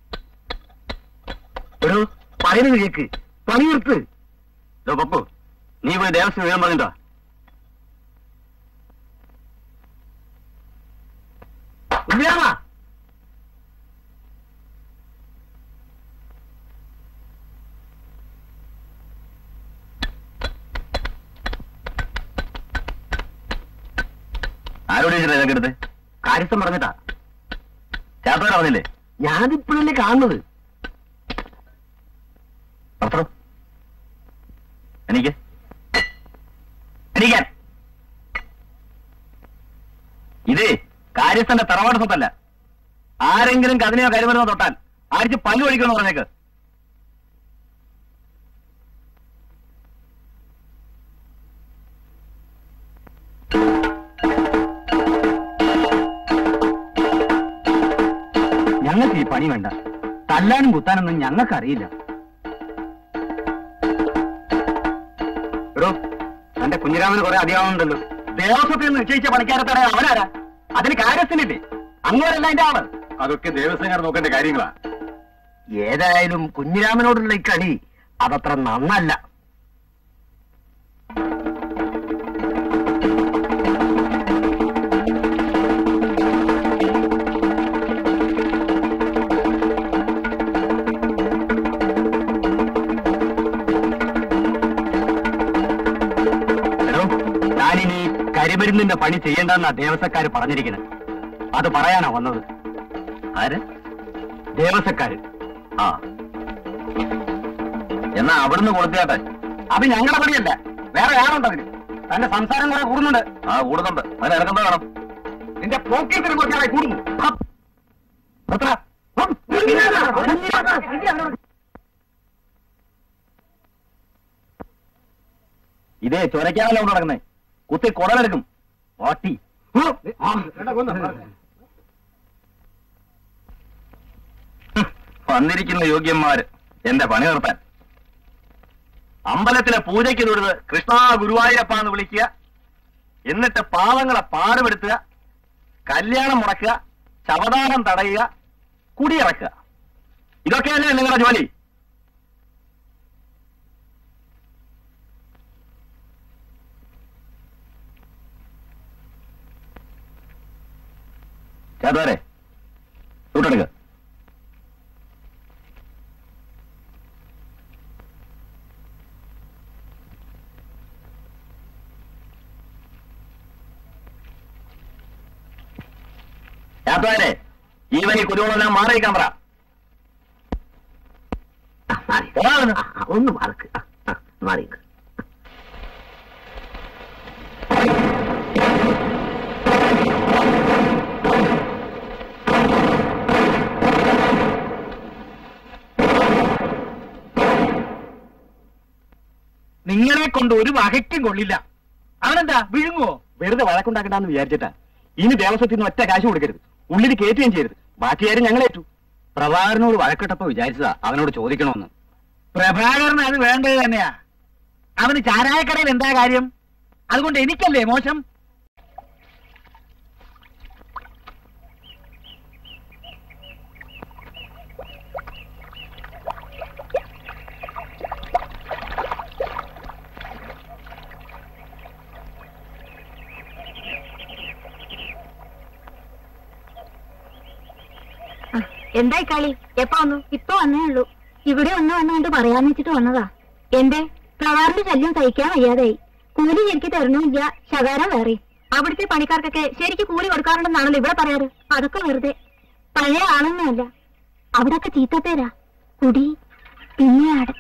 ഒരു പറയുന്നത് കേക്ക്, പണി നിർത്ത്. പപ്പു, നീ പോയി ദേവസ്ഥ വിവരം പറഞ്ഞിട്ടോ? കുഞ്ഞിരാമ, ആരോട് ചോദിച്ചിട്ടാ ഇതൊക്കെ എടുത്ത്? കാര്യസ്ഥം പറഞ്ഞിട്ടാ. ചാത്തോടെ പറഞ്ഞില്ലേ? ഞാനിപ്പോഴല്ലേ കാണുന്നത്. പത്രം എനിക്ക് എനിക്കാൻ ഇതേ കാര്യസ്ഥന്റെ തറവാട് സ്വത്തല്ല. ആരെങ്കിലും കഥനയോ കരുമരുന്നോ തൊട്ടാൽ ആർക്ക് പല്ലു ഒഴിക്കണമെന്ന് പറഞ്ഞേക്ക്. ഞങ്ങൾക്ക് ഈ പണി വേണ്ട. തല്ലാനും കുത്താനൊന്നും ഞങ്ങൾക്കറിയില്ല. എടോ, തന്റെ കുഞ്ഞിരാമന് കുറെ അധികമാവുന്നുണ്ടല്ലോ. ദേവസ്വത്തിൽ നിന്ന് നിശ്ചയിച്ച പണിക്കാരത്തോടെ അവനാരാ? അതിന് കാര്യസ്ഥനില്ലേ? അങ്ങോട്ടല്ല അതിന്റെ ആള്. അതൊക്കെ ദേവസ്വംകാർ നോക്കേണ്ട കാര്യങ്ങളാ. ഏതായാലും കുഞ്ഞിരാമനോടുള്ള ഈ കളി അതത്ര നന്നല്ല. ഞാനിനി കരിമരുന്നിന്റെ പണി ചെയ്യേണ്ടെന്നാ ദേവസ്വക്കാര് പറഞ്ഞിരിക്കുന്നത്. അത് പറയാനാ വന്നത്. ആര്? ദേവസ്വക്കാര്. ആ, എന്നാ അവിടുന്ന് കൊടുത്തിയാട്ടെ. അത് ഞങ്ങളുടെ പണിയല്ല, വേറെ ആളുണ്ട് അതിന്. തന്റെ സംസാരം കുറെ കൂടുന്നുണ്ട്. ആ, കൂടുന്നുണ്ട്. അതിന് ഇറങ്ങുന്നത് വേണം. നിന്റെ പോക്കറ്റിന് കുറച്ചാളെ കൂടുന്നു. ഇതേ ചൊരയ്ക്കാണല്ലോ കൊണ്ട് നടക്കുന്നേ. കുത്തി കുടലെടുക്കും. വാട്ടി വന്നിരിക്കുന്ന യോഗ്യന്മാര് എന്റെ പണി നിർത്താൻ. അമ്പലത്തിലെ പൂജയ്ക്ക് തൊഴുത് കൃഷ്ണ ഗുരുവായൂരപ്പ എന്ന് വിളിക്കുക, എന്നിട്ട് പാവങ്ങളെ പാടുപെടുത്തുക, കല്യാണം മുടക്കുക, ശവദാനം തടയുക, കുടിയിറക്കുക. ഇതൊക്കെയല്ലേ നിങ്ങളുടെ ജോലി? ചേട്ടവരെ ചൂട്ടെടുക്കുക. ചേട്ടവരെ ഈവനി കുരുവെല്ലാം മാറിയിക്കാൻ പറ. ഒന്ന് മാർക്ക് മാറിക്ക്.
നിങ്ങളെ കൊണ്ട് ഒരു വകയ്ക്കും കൊള്ളില്ല. അവനെന്താ വിഴുങ്ങുവോ?
വെറുതെ വഴക്കുണ്ടാക്കണ്ടെന്ന് വിചാരിച്ചിട്ടാ. ഇനി ദേവസ്വത്തിൽ നിന്ന് ഒറ്റ കാശ് കൊടുക്കരുത്, ഉള്ളിൽ കയറ്റുകയും ചെയ്യരുത്. ബാക്കി കാര്യം ഞങ്ങളേറ്റു. പ്രഭാകരനോട് വഴക്കിട്ടപ്പോ വിചാരിച്ചതാ അവനോട് ചോദിക്കണമെന്ന്.
പ്രഭാകരന് അത് വേണ്ടത് തന്നെയാ. അവന് ചാരായക്കടയിൽ എന്താ കാര്യം? അതുകൊണ്ട് എനിക്കല്ലേ മോശം?
എന്തായി കളി? എപ്പ വന്നു? ഇപ്പൊ വന്നേ ഉള്ളൂ. ഇവിടെ ഒന്ന് വന്നുകൊണ്ട് പറയാന്ന് വെച്ചിട്ട് വന്നതാ. എന്റെ പ്രവാറിന്റെ ശല്യം സഹിക്കാൻ വയ്യാതായി. കൂലി ശരിക്ക് തരണമില്ല, ശകാരം വേറെ. അവിടുത്തെ പണിക്കാർക്കൊക്കെ ശരിക്ക് കൂലി കൊടുക്കാറുണ്ടെന്നാണല്ലോ ഇവിടെ പറയാറ്. അതൊക്കെ വെറുതെ. പഴയ ആളൊന്നുമല്ല, അവിടൊക്കെ ചീത്തപ്പേരാ. കുടി, പിന്നെ അടുത്ത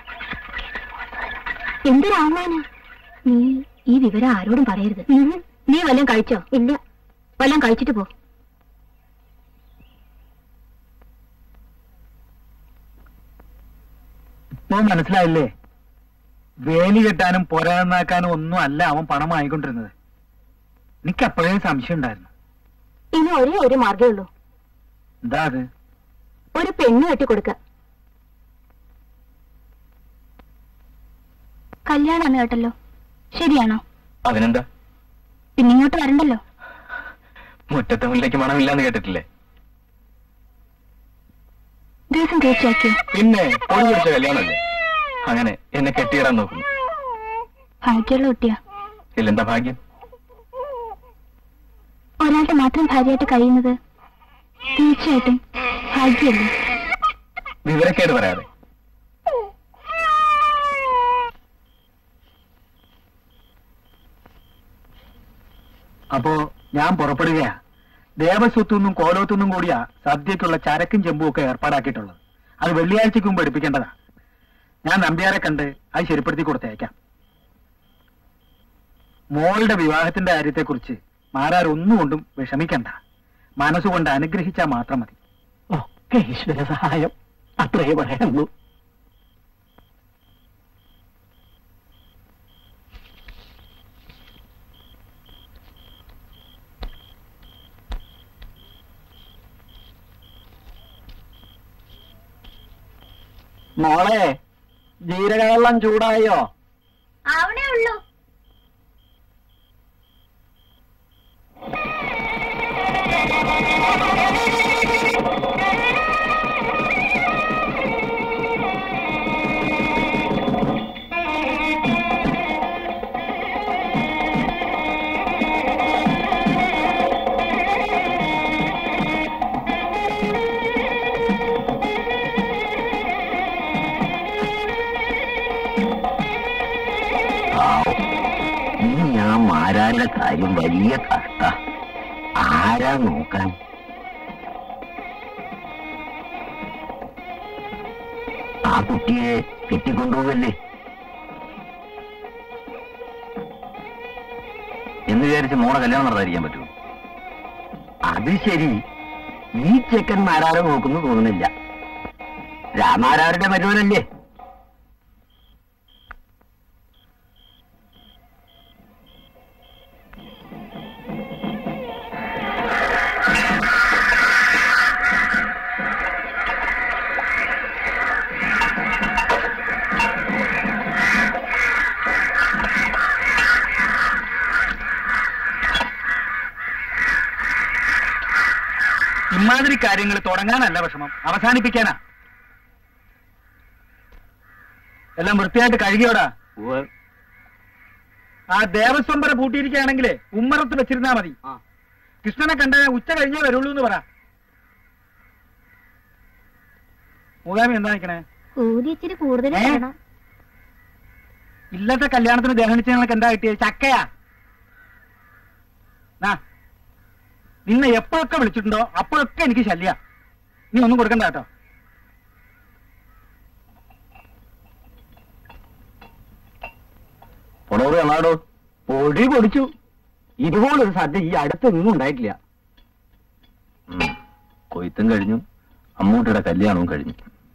എന്തൊരാളാണ് നീ. ഈ വിവരം ആരോടും പറയരുത്. നീ വല്ലതും കഴിച്ചോ? ഇല്ല. വല്ലതും കഴിച്ചിട്ട് പോ.
ഇപ്പൊ മനസ്സിലായില്ലേ? വേലി കെട്ടാനും പുര നന്നാക്കാനും ഒന്നും അല്ല അവൻ പണം വാങ്ങിക്കൊണ്ടിരുന്നത്. എനിക്കപ്പോഴേ സംശയം ഉണ്ടായിരുന്നു.
ഇനി ഒരേ ഒരു മാർഗേ ഉള്ളൂ.
എന്താ അത്?
ഒരു പെണ്ണ് കെട്ടിക്കൊടുക്ക. കല്യാണാന്ന് കേട്ടല്ലോ, ശരിയാണോ?
അതിനെന്താ?
പിന്നെ ഇങ്ങോട്ട് വരണ്ടല്ലോ.
മുറ്റത്തെ മുല്ലേക്ക് മണമില്ലാന്ന് കേട്ടിട്ടില്ലേ?
ദിവസം തീർച്ചയാക്കിയോ?
പിന്നെ ഒരു പിടിച്ച കല്യാണമല്ലേ, അങ്ങനെ എന്നെ കെട്ടിയിടാൻ നോക്കുന്നു.
ഭാഗ്യമുള്ള കുട്ടിയാ.
ഇല്ലെന്താ ഭാഗ്യം?
ഒരാളുടെ മാത്രം ഭാര്യയായിട്ട് കഴിയുന്നത് തീർച്ചയായിട്ടും ഭാഗ്യമല്ലേ?
വിവരക്കേട് പറയാതെ.
അപ്പോ ഞാൻ പുറപ്പെടുകയാ. ദേവസ്വത്തുനിന്നും കോലോത്തുനിന്നും കൂടിയാ സദ്യക്കുള്ള ചരക്കും ചെമ്പും ഒക്കെ ഏർപ്പാടാക്കിയിട്ടുള്ളത്. അത് വെള്ളിയാഴ്ചക്ക് മുമ്പ് എടുപ്പിക്കേണ്ടതാ. ഞാൻ നമ്പ്യാരെ കണ്ട് അത് ശരിപ്പെടുത്തി കൊടുത്തയക്കാം. മോളുടെ വിവാഹത്തിന്റെ കാര്യത്തെക്കുറിച്ച് മാരാർ ഒന്നുകൊണ്ടും വിഷമിക്കണ്ട. മനസ്സുകൊണ്ട് അനുഗ്രഹിച്ചാൽ മാത്രം മതി.
ഒക്കെ ഈശ്വര സഹായം, അത്രേ പറയാനുള്ളൂ. മോളെ, ജീരകവെള്ളം ചൂടായോ?
അവിടെ ഉള്ളൂ.
ഞാൻ മാരാരുടെ കാര്യം വലിയ കഷ്ട. ആരാ നോക്കാൻ? ആ കുട്ടിയെ കെട്ടിക്കൊണ്ടുപോകല്ലേ
എന്ന് വിചാരിച്ച് മോളെ കല്യാണം നടത്താതിരിക്കാൻ പറ്റുമോ?
അത് ശരി, ഈ ചെക്കൻ മാരാരെ നോക്കുന്നു തോന്നുന്നില്ല. രാമാരാരുടെ മരുവനല്ലേ?
ഇമാതിരി കാര്യങ്ങൾ തുടങ്ങാനല്ല വിഷമം, അവസാനിപ്പിക്കാനാ. എല്ലാം വൃത്തിയായിട്ട് കഴുകിയോടാ. ആ ദേവസ്വംബര പൂട്ടിയിരിക്കുകയാണെങ്കിലേ ഉമ്മറത്ത് വെച്ചിരുന്നാ മതി. കൃഷ്ണനെ കണ്ട ഉച്ച കഴിഞ്ഞേ വരുള്ളൂ എന്ന് പറ. മൂകാമി എന്താ നിക്കണേ?
ഇച്ചിരി കൂടുതൽ
ഇല്ലത്തെ കല്യാണത്തിന് ദഹനിച്ച് ഞങ്ങൾക്ക് എന്താ കിട്ടിയത്? ചക്കയാ. നിന്നെ എപ്പോഴൊക്കെ വിളിച്ചിട്ടുണ്ടോ അപ്പോഴൊക്കെ എനിക്ക് ശല്യ. നീ ഒന്നും കൊടുക്കണ്ട കേട്ടോ.
പൊടോടോ പൊടി പൊടിച്ചു. ഇതുപോലൊരു സദ്യ ഈ അടുത്തൊന്നും ഉണ്ടായിട്ടില്ല.
കൊയ്ത്തും കഴിഞ്ഞു, അമ്മൂട്ടിയുടെ കല്യാണവും കഴിഞ്ഞു.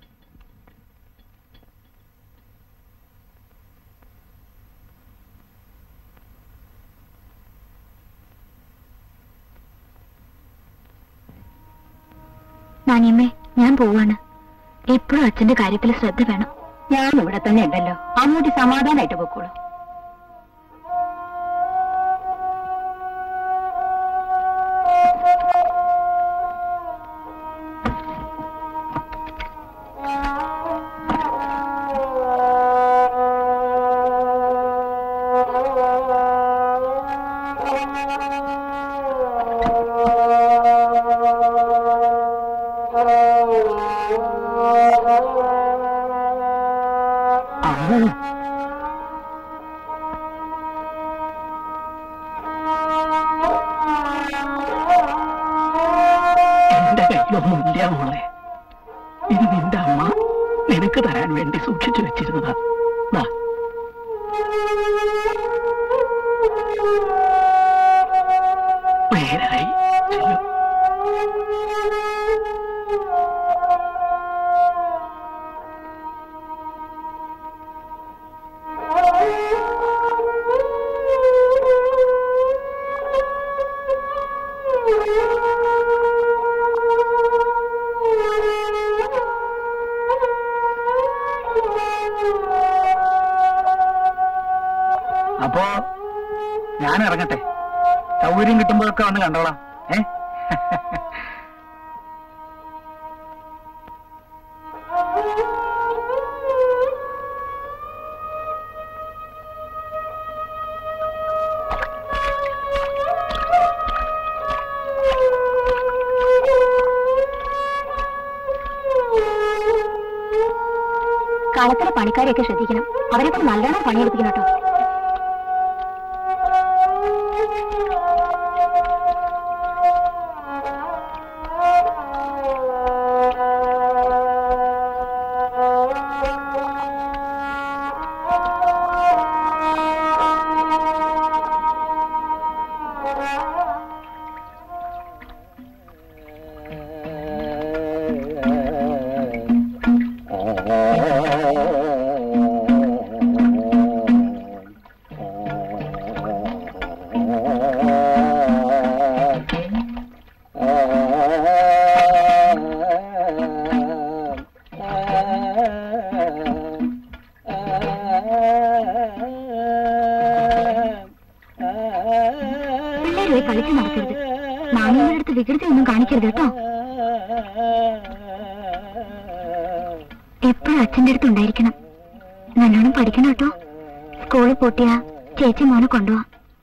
നാണിയമ്മേ, ഞാൻ പോവാണ്. എപ്പോഴും അച്ഛന്റെ കാര്യത്തിൽ ശ്രദ്ധ വേണം. ഞാൻ ഇവിടെ തന്നെ ഉണ്ടല്ലോ. അമ്മൂട്ടി സമാധാനായിട്ട് പൊക്കോളൂ.
എന്റെ കയ്യിലൊന്നും ഇല്ല മോളെ. ഇത് നിന്റെ അമ്മ നിനക്ക് തരാൻ വേണ്ടി സൂക്ഷിച്ചു വെച്ചിരുന്നതാ. നേരായി ചെല്ലു.
Thank you.
സമയം കിട്ടുമ്പോഴൊക്കെ വന്ന് കണ്ടോളാം. ഏ
കളത്തിലെ പണിക്കാരെയൊക്കെ ശ്രദ്ധിക്കണം. അവരെ കൊണ്ട് നല്ലോണം പണിയെടുപ്പിക്കണം കേട്ടോ. കളിച്ചു നടക്കരുത്. മാമിയുടെ അടുത്ത് വികൃതി ഒന്നും കാണിക്കരുത് കേട്ടോ. എപ്പോഴും അച്ഛൻ്റെ അടുത്ത് ഉണ്ടായിരിക്കണം. നല്ലോണം പഠിക്കണം കേട്ടോ. സ്കൂളിൽ പൂട്ടിയാ ചേച്ചി മോനെ കൊണ്ടുപോവാ.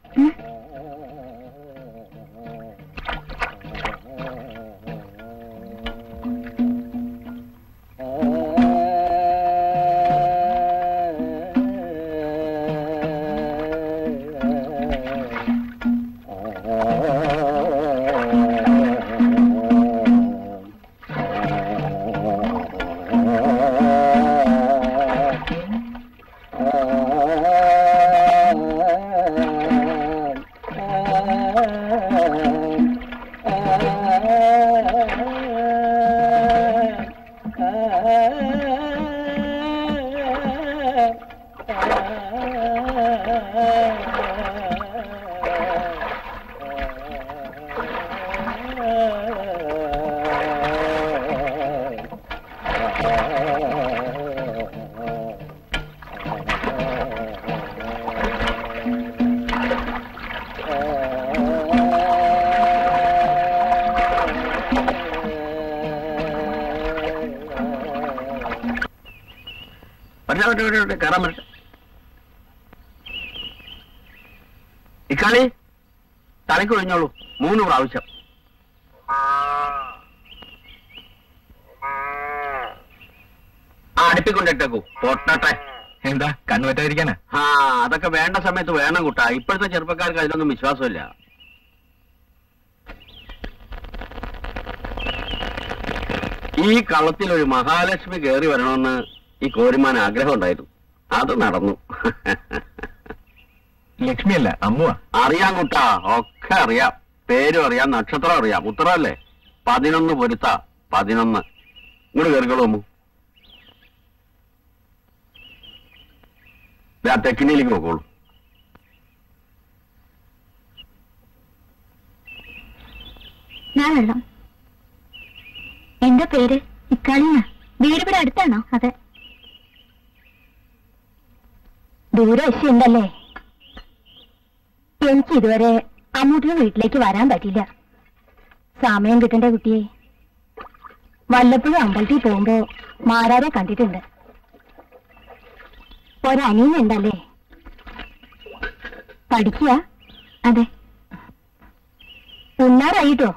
കയറാൻ പറ്റ ഇക്കാളി തലയ്ക്ക് ഒഴിഞ്ഞോളൂ. മൂന്ന് പ്രാവശ്യം. ആ അടുപ്പിക്കൊണ്ടിട്ടേക്കൂ. പൊട്ടട്ടെ.
എന്താ കണ്ണു പറ്റാതിരിക്കാനാ?
ആ അതൊക്കെ വേണ്ട സമയത്ത് വേണം കുട്ടാ. ഇപ്പോഴത്തെ ചെറുപ്പക്കാർക്ക് അതിലൊന്നും വിശ്വാസമില്ല. ഈ കളത്തിൽ ഒരു മഹാലക്ഷ്മി കയറി വരണമെന്ന് ഈ കോരിമാൻ ആഗ്രഹം ഉണ്ടായിരുന്നു. അത് നടന്നു.
ലക്ഷ്മിയല്ല, അമ്മുവാ.
അറിയാം കുട്ടാ, ഒക്കെ അറിയാം. പേരും അറിയാം, നക്ഷത്രം അറിയാം. ഉത്തരവല്ലേ? പതിനൊന്ന് പൊരുത്ത പതിനൊന്ന്. ഇങ്ങോട്ട് കയറിക്കോളൂ അമ്മു. ആ തെക്കിനിയിലേക്ക് നോക്കോളൂ.
ഞാൻ വെള്ളം. എന്താ പേര്? ഇക്കാളിയ. വീട് ഇവിടെ അടുത്താണോ? അതെ. ദൂരവശം ഉണ്ടല്ലേ? എനിക്ക് ഇതുവരെ അമ്മൂട്ടിയുടെ വീട്ടിലേക്ക് വരാൻ പറ്റില്ല. സമയം കിട്ടണ്ടേ കുട്ടിയെ? വല്ലപ്പോഴും അമ്പലത്തിൽ പോകുമ്പോ മാരാരെ കണ്ടിട്ടുണ്ട്. ഒരനിയനുണ്ടല്ലേ? പഠിക്കുക? അതെ. ഉണ്ണാറായിട്ടോ?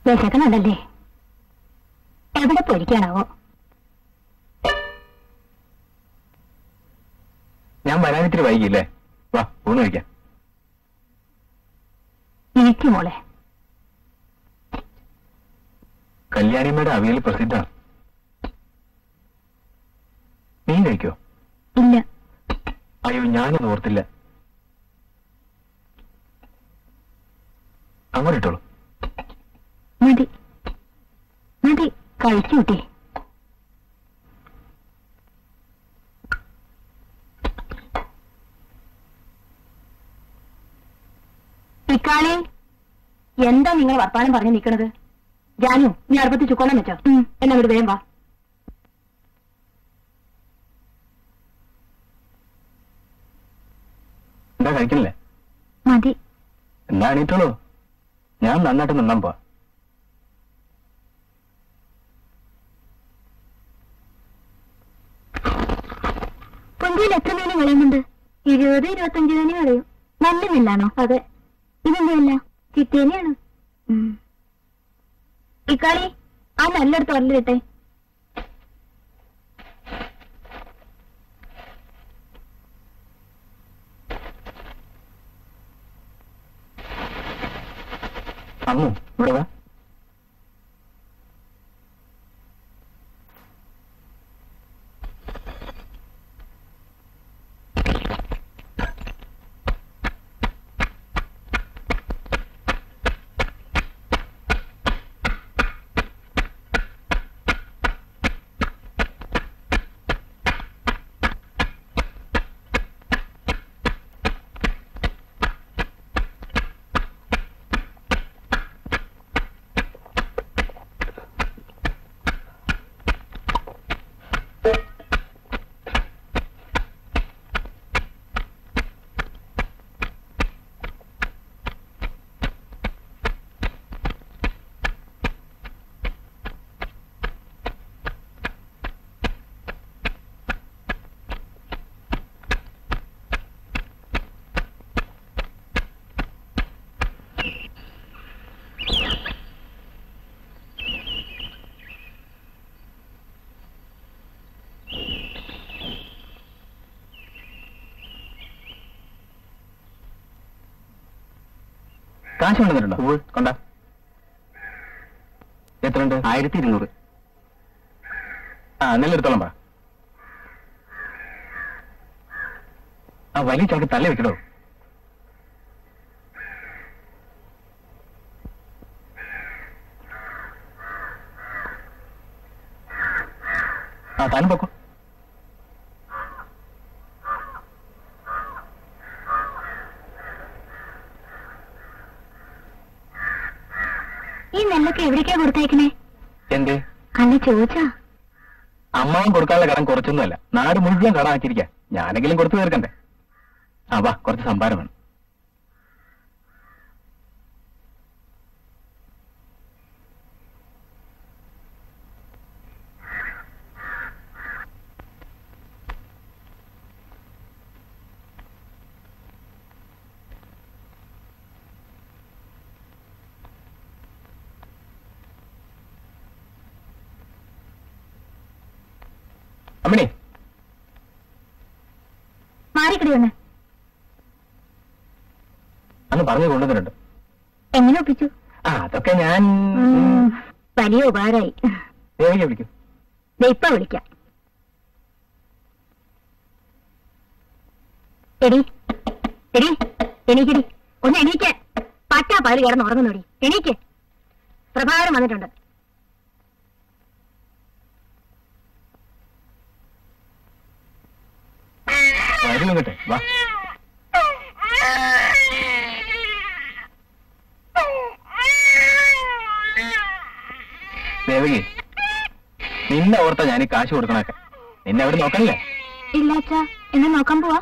വിശക്കണുണ്ടല്ലേ? എവിടെ പൊരിക്കാനാവോ?
ഞാൻ വരാനിത്തിരി വൈകില്ലേ? വാ ഊണ് കഴിക്കാം.
ഇരിക്കു മോളെ.
കല്യാണിയമ്മയുടെ അവിയൽ പ്രസിദ്ധമാണ്. നീ കഴിക്കോ?
ഇല്ല.
അയ്യോ, ഞാനത് ഓർത്തില്ല. അങ്ങോട്ട് ഇട്ടോളൂ.
മതി മതി, കഴിക്കൂട്ടി. ഇക്കാളെ, എന്താ നിങ്ങൾ വർത്താനം പറഞ്ഞു നിൽക്കണത്? ജാനു, നീ അടുപ്പത്ത് ചുക്കോളം വെച്ചോ. എന്നാ ഇവിടെ വേഗം വാ.
എന്താ കഴിക്കണില്ലേ?
മതി.
എന്താ എണീറ്റോളൂ, ഞാൻ നന്നായിട്ട് നിന്നാൻ പോവാ.
പൊന്തിയിൽ എത്ര മീൻ കളയുന്നുണ്ട്? ഇരുപത് ഇരുപത്തഞ്ച് തന്നെ കളയും. നല്ല മീനാണോ? അതെ. ഇതെന്തല്ല? ചിത്തേനെയാണ്. ഇക്കാളി, ആ നല്ലെടുത്ത് വരലിട്ടെ.
അമ്മു ഇവിടെ വാ. കാശ് കൊണ്ടുവന്നിട്ടുണ്ടോ? കൊണ്ട. എത്രയുണ്ട്? ആയിരത്തി ഇരുന്നൂറ്. ആ നെല്ലെടുത്തോളം പറ. ആ വലിയ ചാക്ക് തള്ളി വെക്കടോ. ആ താനും പൊക്കോ.
ഈ നെല്ലൊക്കെ എവിടേക്കാ കൊടുത്തയക്കണേ?
എന്തേ?
അല്ല, ചോദിച്ചാ.
അമ്മാവൻ കൊടുക്കാനുള്ള കടം കുറച്ചൊന്നുമല്ല, നാട് മുഴുവൻ കടം ആക്കിയിരിക്കാം. ഞാനെങ്കിലും കൊടുത്തു തീർക്കണ്ടേ? ആ വാ, കുറച്ച് സംഭാരം വേണം. അമ്മണി,
മാറിക്കടി വന്ന്.
അന്ന് പറഞ്ഞു കൊണ്ടുവന്നിട്ടുണ്ട്.
എങ്ങനെ ഒപ്പിച്ചു?
ആ അതൊക്കെ ഞാൻ
വലിയ ഉപകാരമായി.
ദേവിയെ വിളിക്കും.
ഇപ്പൊ വിളിക്കാം. എടി എടി എണീക്കടി, ഒന്ന് എണീക്ക്. പറ്റാ പാല് കിടന്ന് ഉറങ്ങുന്നോടി, എണീക്ക്. പ്രഭാകരൻ വന്നിട്ടുണ്ട്.
വരുന്നു കേട്ടെ, വാ. ദേവകി, നിന്നെ ഓർത്താ ഞാൻ ഈ കാശ് കൊടുക്കണൊക്കെ. നിന്നെ അവിടെ നോക്കണില്ലേ?
ഇല്ല അച്ഛാ, എന്നെ നോക്കാൻ പോവാ.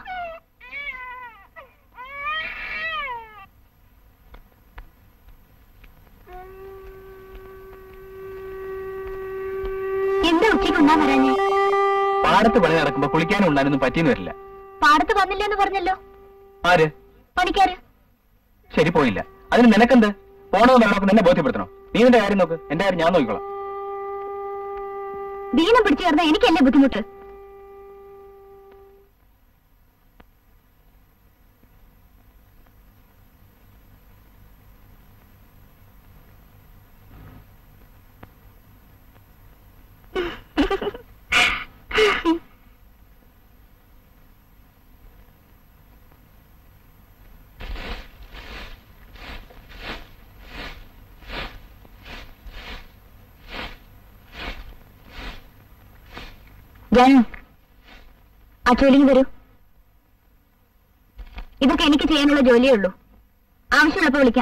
എന്താ ഉച്ചയ്ക്ക് ഉണ്ടാ വരാഞ്ഞേ?
പാടത്ത് പണി നടക്കുമ്പോ കുളിക്കാനും ഉണ്ടായിരുന്നു, പറ്റിയെന്ന് വരില്ല.
പാടത്ത് വന്നില്ലെന്ന് പറഞ്ഞല്ലോ.
ആര്?
പണിക്കാര്.
ശരി, പോയില്ല. അതിന് നിനക്കെന്ത്? പോണമെന്ന് നിന്നെ ബോധ്യപ്പെടുത്തണോ?
നീ നിന്റെ കാര്യം നോക്ക്, എന്റെ കാര്യം ഞാൻ നോക്കിക്കോളാം.
ദീനം പിടിച്ചു ചേർന്ന എനിക്കല്ലേ ബുദ്ധിമുട്ട്. ജാനു, ആ ജോലിക്ക് വരൂ. ഇതൊക്കെ എനിക്ക് ചെയ്യാനുള്ള ജോലിയേ ഉള്ളൂ. ആവശ്യമുള്ളപ്പോ വിളിക്കാം.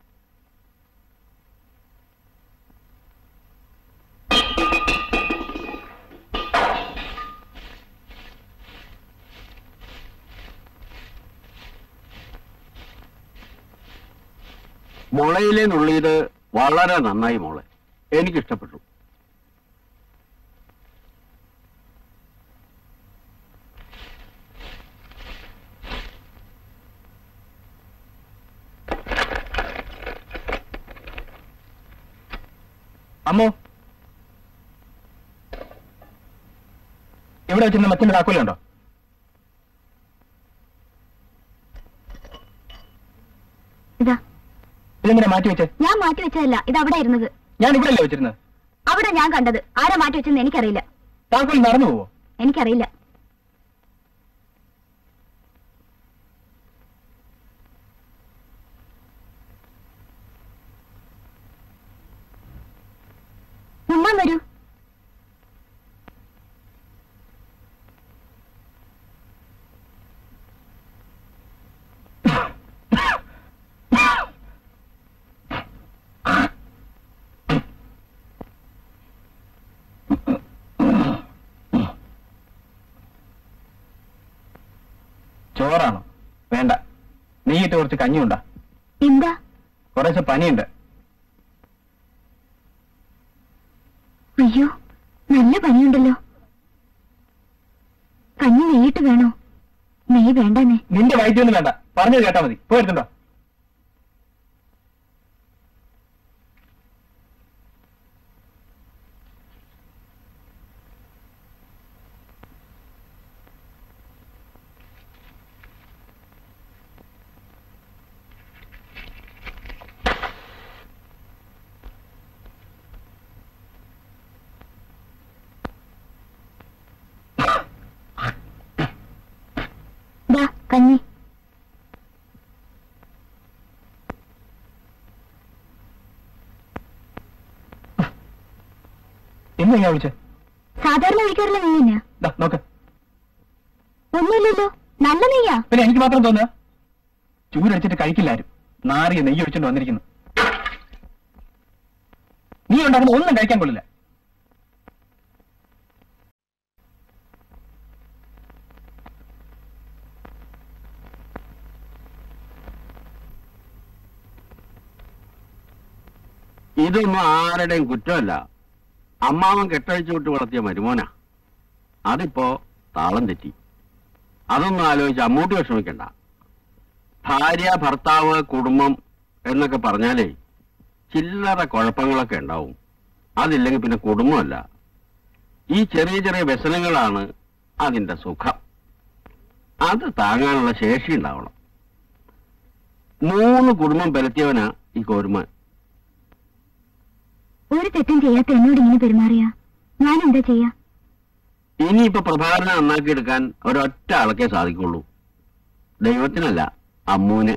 മുളയിലെ നുള്ളിയത് വളരെ നന്നായി മോളെ, എനിക്കിഷ്ടപ്പെട്ടു.
അമ്മോ, ഇവിടെ വെച്ചിരുന്ന മച്ചിന്റെ താക്കോലുണ്ടോ?
ഇതാ.
ഇതെങ്ങനെ മാറ്റി വെച്ചേ?
ഞാൻ മാറ്റി വെച്ചതല്ല, ഇത് അവിടെ ഇരുന്നത്.
ഞാൻ ഇവിടെ അല്ലേ വെച്ചിരുന്നത്?
അവിടെ ഞാൻ കണ്ടത്. ആരാ മാറ്റി വെച്ചെന്ന് എനിക്കറിയില്ല.
താക്കോൽ നടന്നു പോവോ?
എനിക്കറിയില്ല. ഉമ്മ വരൂ.
ചോറാണോ? വേണ്ട, നെയ്യിട്ട് കുറച്ച് കഞ്ഞിയുണ്ടാ.
എന്താ?
കുറച്ച് പനിയുണ്ട്.
അയ്യോ, നല്ല പനിയുണ്ടല്ലോ. കഞ്ഞി നെയ്യിട്ട് വേണോ? നെയ്യ് വേണ്ടേ?
നിന്റെ വൈദ്യൊന്നും വേണ്ട, പറഞ്ഞത് കേട്ടാ മതി. പോയിരുന്നുണ്ടോ?
കഞ്ഞി.
എന്നെയാ വിളിച്ചേ?
സാധാരണ വിളിക്കാറില്ല. നെയ്യ് തന്നെയാ.
നോക്ക്.
ഒന്നുമില്ലല്ലോ, നല്ല നെയ്യാ.
പിന്നെ എനിക്ക് മാത്രം തോന്നുക? ചൂരടിച്ചിട്ട് കഴിക്കില്ലാരും. നാറിയ നെയ്യ് ഒഴിച്ചോണ്ട് വന്നിരിക്കുന്നു. നീ ഉണ്ടാക്കുന്ന ഒന്നും കഴിക്കാൻ കൊള്ളില്ല.
ഇതൊന്നും ആരുടെയും കുറ്റമല്ല. അമ്മാവൻ കെട്ടഴിച്ചു വിട്ട് വളർത്തിയ മരുമോനാ. അതിപ്പോ താളം തെറ്റി. അതൊന്നും ആലോചിച്ച് അമ്മൂട്ടി വിഷമിക്കണ്ട. ഭാര്യ, ഭർത്താവ്, കുടുംബം എന്നൊക്കെ പറഞ്ഞാലേ ചില്ലറ കുഴപ്പങ്ങളൊക്കെ ഉണ്ടാവും. അതില്ലെങ്കിൽ പിന്നെ കുടുംബമല്ല. ഈ ചെറിയ ചെറിയ വ്യസനങ്ങളാണ് അതിന്റെ സുഖം. അത് താങ്ങാനുള്ള ശേഷി ഉണ്ടാവണം. മൂന്ന് കുടുംബം പരത്തിയവനാ ഈ കോരുമാൻ.
ഒരു തെറ്റും ചെയ്യാത്ത എന്നോട് ഇങ്ങനെ പെരുമാറിയ ഞാൻ എന്താ ചെയ്യാ?
ഇനിയിപ്പോ പ്രഭാകരനെ നന്നാക്കിയെടുക്കാൻ ഒരൊറ്റ ആൾക്കേ സാധിക്കുള്ളൂ. ദൈവത്തിനല്ല, അമ്മൂന്.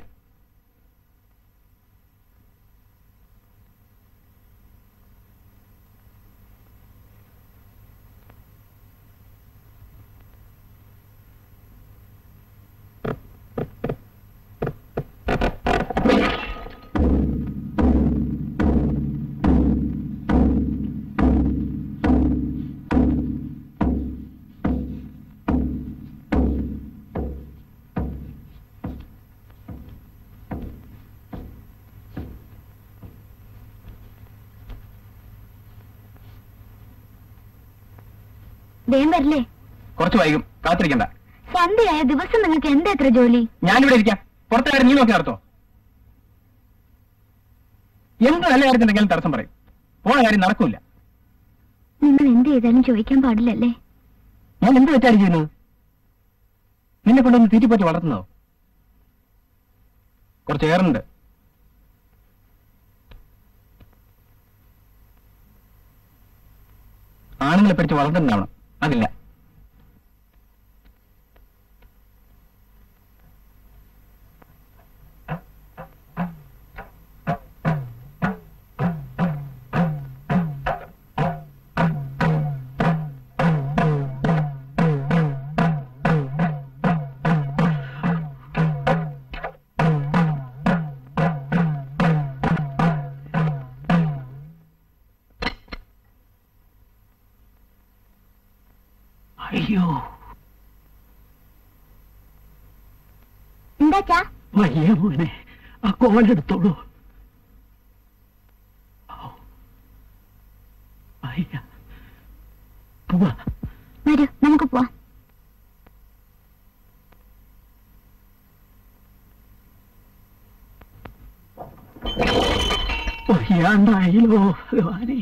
വേഗം വരില്ലേ?
കുറച്ച് വൈകും, കാത്തിരിക്കണ്ട.
സന്ധ്യയായ ദിവസം നിങ്ങൾക്ക് എന്താ എത്ര ജോലി?
ഞാനിവിടെ ഇരിക്കാം. പുറത്തെ കാര്യം നീ നോക്കി നടത്തോ? എന്ത് നല്ല കാര്യത്തിനെങ്കിലും തടസ്സം പറയും. പോണ കാര്യം നടക്കൂല.
നിങ്ങൾ എന്ത് ചെയ്താലും ചോദിക്കാൻ പാടില്ലല്ലേ?
ഞാൻ എന്ത് വെച്ചാണ് ചെയ്യുന്നത്? നിന്നെ കൊണ്ടൊന്ന് തീറ്റിപ്പറ്റി വളർത്തുന്നോ? കുറച്ച് ഏറുണ്ട്. ആണുങ്ങളെ പിടിച്ച് വളർത്തുന്നുണ്ടാവണം. അതില്ല.
അയ്യോ,
എന്താച്ചാ?
വലിയ മോനെ, ആ കോലെടുത്തോളൂ. അയ്യ, പോവാ.
വരൂ, നമുക്ക് പോവാം.
വയ്യാണ്ടായില്ലോ ഭഗവാനെ.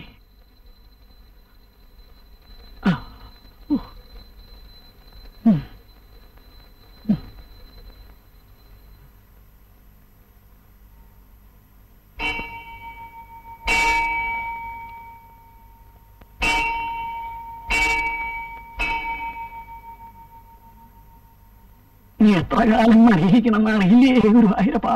നീ എത്ര കാലം അറിയിക്കണമെന്ന് അറിയില്ലേ ഗുരുവായൂരപ്പാ?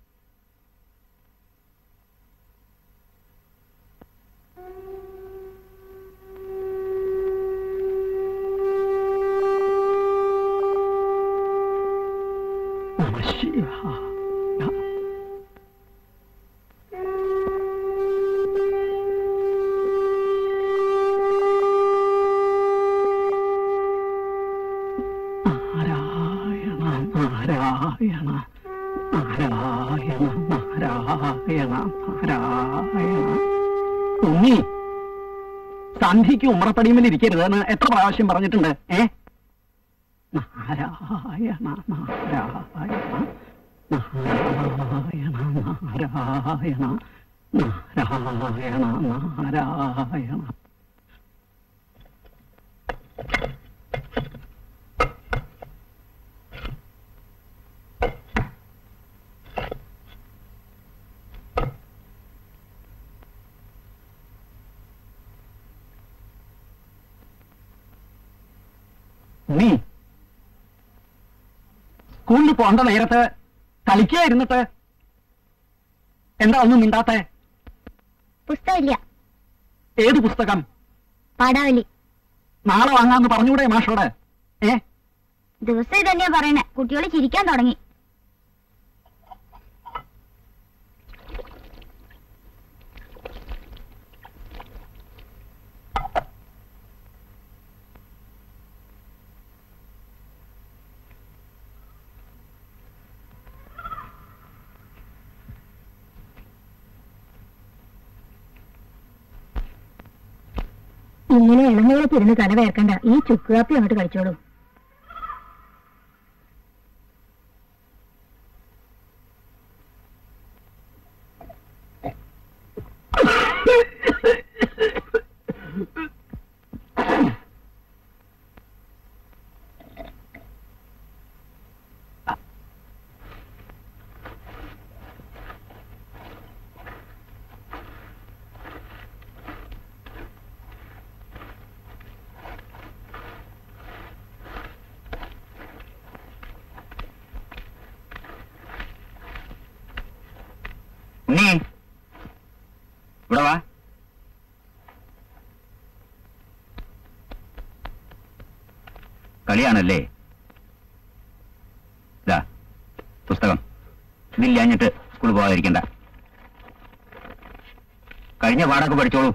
നാരായണ നാരായണ നാരായണ നാരായണ. ഉണ്ണി, സന്ധിക്ക് ഉമ്രപ്പടിയുമിൽ ഇരിക്കരുതെന്ന് എത്ര പ്രാവശ്യം പറഞ്ഞിട്ടുണ്ട്? ഏ നാരായണ നാരായണ നാരായണ നാരായണ നാരായണ നാരായണ. നീ സ്കൂളിൽ പോണ്ട നേരത്ത് കളിക്കാ ഇരുന്നിട്ട് എന്താ ഒന്നും മിണ്ടാത്തെ?
പുസ്തകമില്ല.
ഏത് പുസ്തകം?
പാടാവലി.
നാളെ വാങ്ങാന്ന് പറഞ്ഞൂടെ മാഷോട്? ഏ
ദിവസം ഇതന്നെയാ പറയണേ. കുട്ടികൾ ചിരിക്കാൻ തുടങ്ങി. ഇങ്ങനെ ഇളനീളത്തിരുന്ന് തല വേർക്കണ്ട. ഈ ചുക്കുകാപ്പി അങ്ങോട്ട് കഴിച്ചോളൂ.
ഉണ്ണി, ഇവിടെ വാ. കളിയാണല്ലേ? ഇതാ പുസ്തകം. ഇതില്ലാഞ്ഞിട്ട് സ്കൂളിൽ പോകാതിരിക്കണ്ട. കഴിഞ്ഞ പാടൊക്കെ പഠിച്ചോളൂ.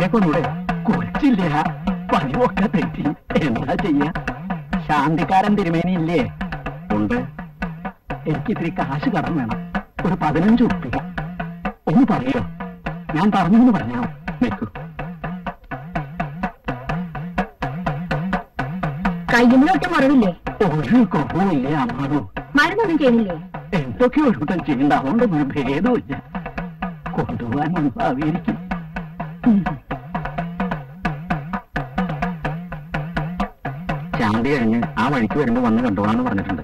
കൊണ്ടൂടെ? കുളിച്ചില്ല, പണിയൊക്കെ തെറ്റി. എന്താ ചെയ്യാ? ശാന്തിക്കാരൻ തിരുമേനി ഇല്ലേ? ഉണ്ട്. എനിക്കിത്തിരി കാശ് കടം വേണം, ഒരു പതിനഞ്ച് ഉറുപ്പിക. ഒന്ന് പറയോ? ഞാൻ പറഞ്ഞെന്ന് പറഞ്ഞോ? നിൽക്കൂ.
കയ്യുമ്പോഴൊട്ടും കുറവില്ലേ?
ഒരു കുറവില്ലേ അമ്മാവോ?
മരുന്നൊന്നും ചെയ്യണില്ലേ?
എന്തൊക്കെ ഒരു കൂട്ടം ചെയ്യണ്ട, അതുകൊണ്ടൊന്നും ഭേദമില്ല. കൊണ്ടുപോകാൻ ഭാവിയായിരിക്കും. ശാന്തി കഴിഞ്ഞ് ആ വഴിക്ക് വരുമ്പോ വന്ന് കണ്ടോളാന്ന് പറഞ്ഞിട്ടുണ്ട്.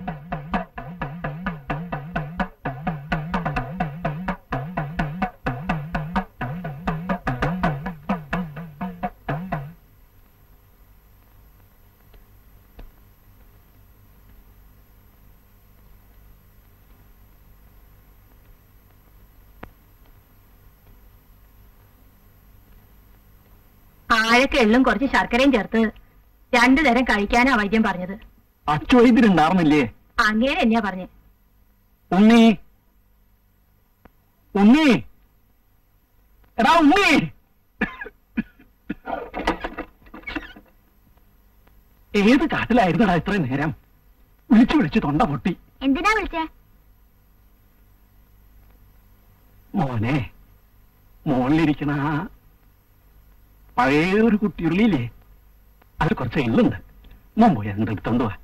ആഴൊക്കെ എള്ളും കുറച്ച് ശർക്കരയും ചേർത്ത് രണ്ടു തരം കഴിക്കാനാ വൈദ്യം പറഞ്ഞത്.
അച്ചുവൈദ്യരുണ്ടാർന്നില്ലേ?
അങ്ങനെ തന്നെയാ പറഞ്ഞേ.
ഉണ്ണി, ഉണ്ണി, എടാ ഉണ്ണി, ഏത് കാട്ടിലായിരുന്നടാ ഇത്രയും നേരം? വിളിച്ചു വിളിച്ച് തൊണ്ട പൊട്ടി.
എന്തിനാ വിളിച്ചേ?
മോനെ, മോളിലിരിക്കണ പഴയ ഒരു കുട്ടിയുള്ളില്ലേ, അത് കുറച്ച് എള്ളുണ്ട്. മോൻ പോയി അതിന്റെ എടുത്തോണ്ട് പോവാ.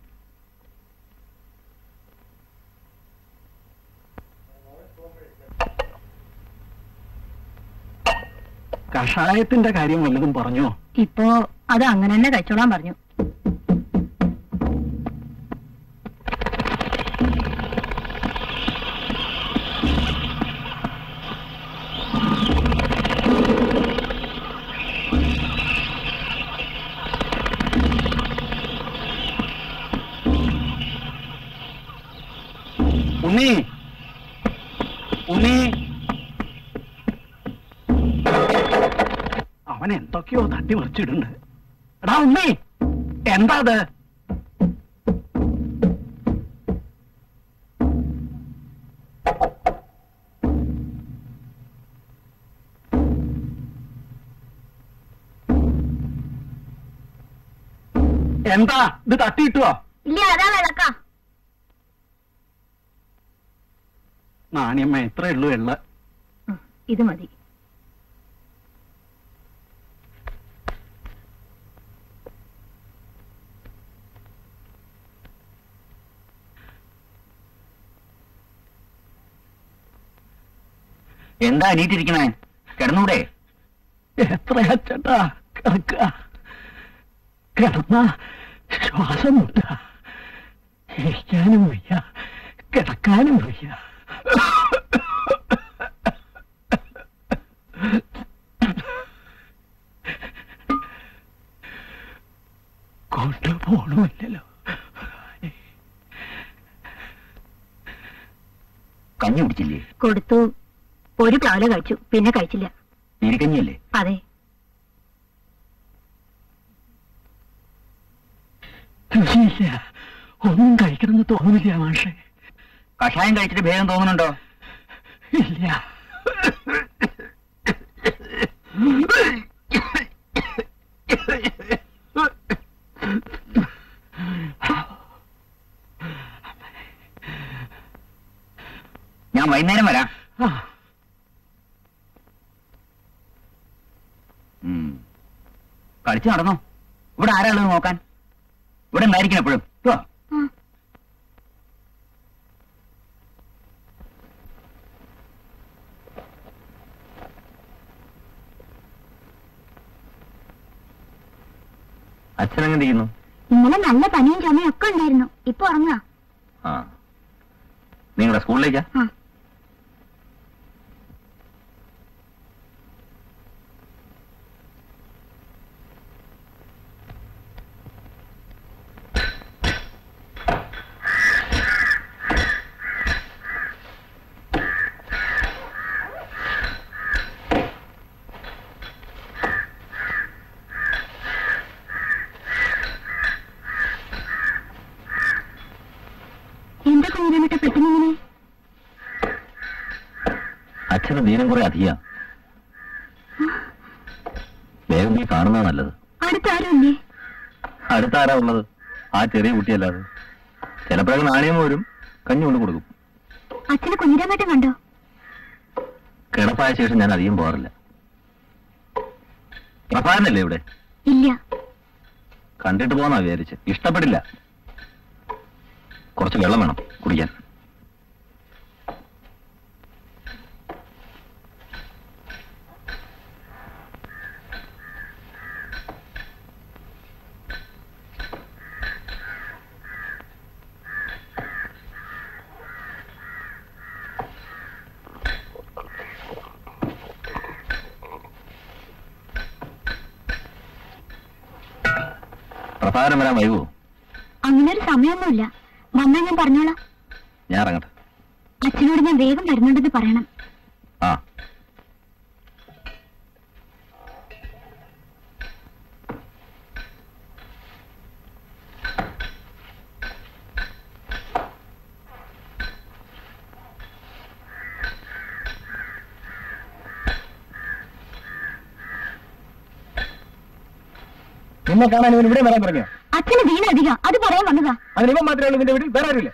കഷായത്തിന്റെ കാര്യം വല്ലതും പറഞ്ഞോ?
ഇപ്പോ അത് അങ്ങനെ തന്നെ കഴിച്ചോളാൻ പറഞ്ഞു.
ഉണ്ണി, ഉണ്ണി, അവൻ എന്തൊക്കെയോ തട്ടി മറിച്ചിടുന്നുണ്ട്. എടാ ഉണ്ണി, എന്താ അത്? എന്താ ഇത് തട്ടിയിട്ടുവോ?
ഇല്ല, അതാ വിളക്കാ.
നാണിയമ്മ എത്ര ഉള്ളൂ എള്ള?
ഇത് മതി.
എന്താ എണീറ്റിരിക്കണേ? കിടന്നൂടെ? എത്രയാ ചേട്ടാ കിടക്ക? കിടന്ന ശ്വാസം മുട്ട. ഇരിക്കാനും വയ്യ, കിടക്കാനും വയ്യ. കൊണ്ടുപോണമില്ലല്ലോ. കഞ്ഞി കുടിച്ചില്ലേ?
കൊടുത്തു. ഒരു പ്ലാവില കഴിച്ചു, പിന്നെ കഴിച്ചില്ല.
നീരിക്കഞ്ഞിയല്ലേ?
അതെ.
രുചിയില്ല, ഒന്നും കഴിക്കണമെന്ന് തോന്നുന്നില്ല മാഷെ. കഷായം കഴിച്ചിട്ട് ഭേദം തോന്നുന്നുണ്ടോ? ഇല്ല. ഞാൻ വൈകുന്നേരം വരാം. കളിച്ചു നടന്നോ? ഇവിടെ ആരാളുള്ളത് നോക്കാൻ? ഇവിടെ ഉണ്ടായിരിക്കണം എപ്പോഴും. അച്ഛനെങ്ങനെ ചെയ്യുന്നു?
ഇന്നലെ നല്ല പനിയും ചുമയും ഒക്കെ ഉണ്ടായിരുന്നു. ഇപ്പൊ ഉറങ്ങാ.
ആ, നിങ്ങളുടെ സ്കൂളിലേക്കാ? അച്ഛന് ദീനം കുറെ അധിക.
നീ കാണുന്നത് നല്ലത്.
അടുത്താരുമില്ലേ?
അടുത്താരാ ഉള്ളത്? ആ ചെറിയ കുട്ടിയല്ലാതെ. ചിലപ്പോഴൊക്കെ നാണയം വരും, കഞ്ഞി കൊണ്ട് കൊടുക്കും.
അച്ഛന് കുഞ്ഞിരാമേട്ടൻ കണ്ടോ?
കിടപ്പായ ശേഷം ഞാൻ അധികം പോകാറില്ല. പ്രഭാകരനല്ലേ ഇവിടെ?
ഇല്ല.
കണ്ടിട്ട് പോന്നാ വിചാരിച്ച്. ഇഷ്ടപ്പെടില്ല. കുറച്ച് വെള്ളം വേണം കുടിക്കാൻ. പ്രഭാകരൻ വരാൻ വൈകുമോ?
അങ്ങനെ ഒരു സമയമൊന്നുമില്ല. വന്നാ ഞാൻ പറഞ്ഞോളാം.
ഞാൻ ഇറങ്ങട്ടെ.
അച്ഛനോട് ഞാൻ വേഗം വരുന്നുണ്ടെന്ന് പറയണം.
ആ
നിന്നെ കാണാൻ ഇവൻ ഇവിടെ വരാൻ പറഞ്ഞോ?
അച്ഛന് വീണ അധികം, അത് പറയാൻ വന്നതാ.
അതിന് ഇവൻ മാത്രമേ ഉള്ളൂ നിന്റെ വീട്ടിൽ? വേറെ ആരുമില്ല?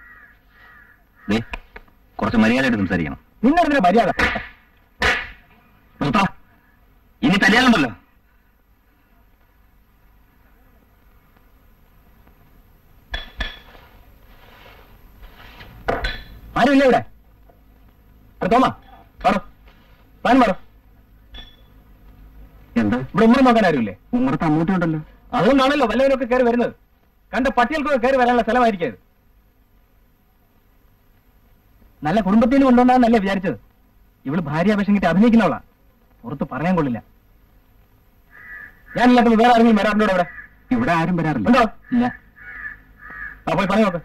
കുറച്ച് മര്യാദയായിട്ട് സംസാരിക്കണം.
നിന്നെന്തിനാ മര്യാദ?
നിർത്താ, ഇനി കല്യാണമുണ്ടല്ലോ.
ആരുമില്ല ഇവിടെ? തോമാ പറ, താൻ പറ.
എന്താ
ഇവിടെ ഉമ്മ നോക്കാൻ ആരുമില്ലേ?
ഉമ്മറത്ത് അമ്മൂട്ടിയുണ്ടല്ലോ.
അതുകൊണ്ടാണല്ലോ വല്ലവരൊക്കെ കയറി വരുന്നത്. കണ്ട പട്ടികൾക്കൊക്കെ കയറി വരാനുള്ള സ്ഥലമായിരിക്കും. നല്ല കുടുംബത്തിൽ നിന്ന് കൊണ്ടുവന്നാന്നല്ലേ വിചാരിച്ചത്? ഇവള് ഭാര്യാപേക്ഷം കിട്ടി അഭിനയിക്കുന്നവളാ. പുറത്ത് പറയാൻ കൊള്ളില്ല. ഞാനില്ലാത്തപ്പോൾ വേറെ ആരെങ്കിലും വരാറുണ്ടോ ഇവിടെ?
ഇവിടെ ആരും വരാറില്ല.
ഉണ്ടോ?
ഇല്ല.
ആ പോയി പണി നോക്ക്.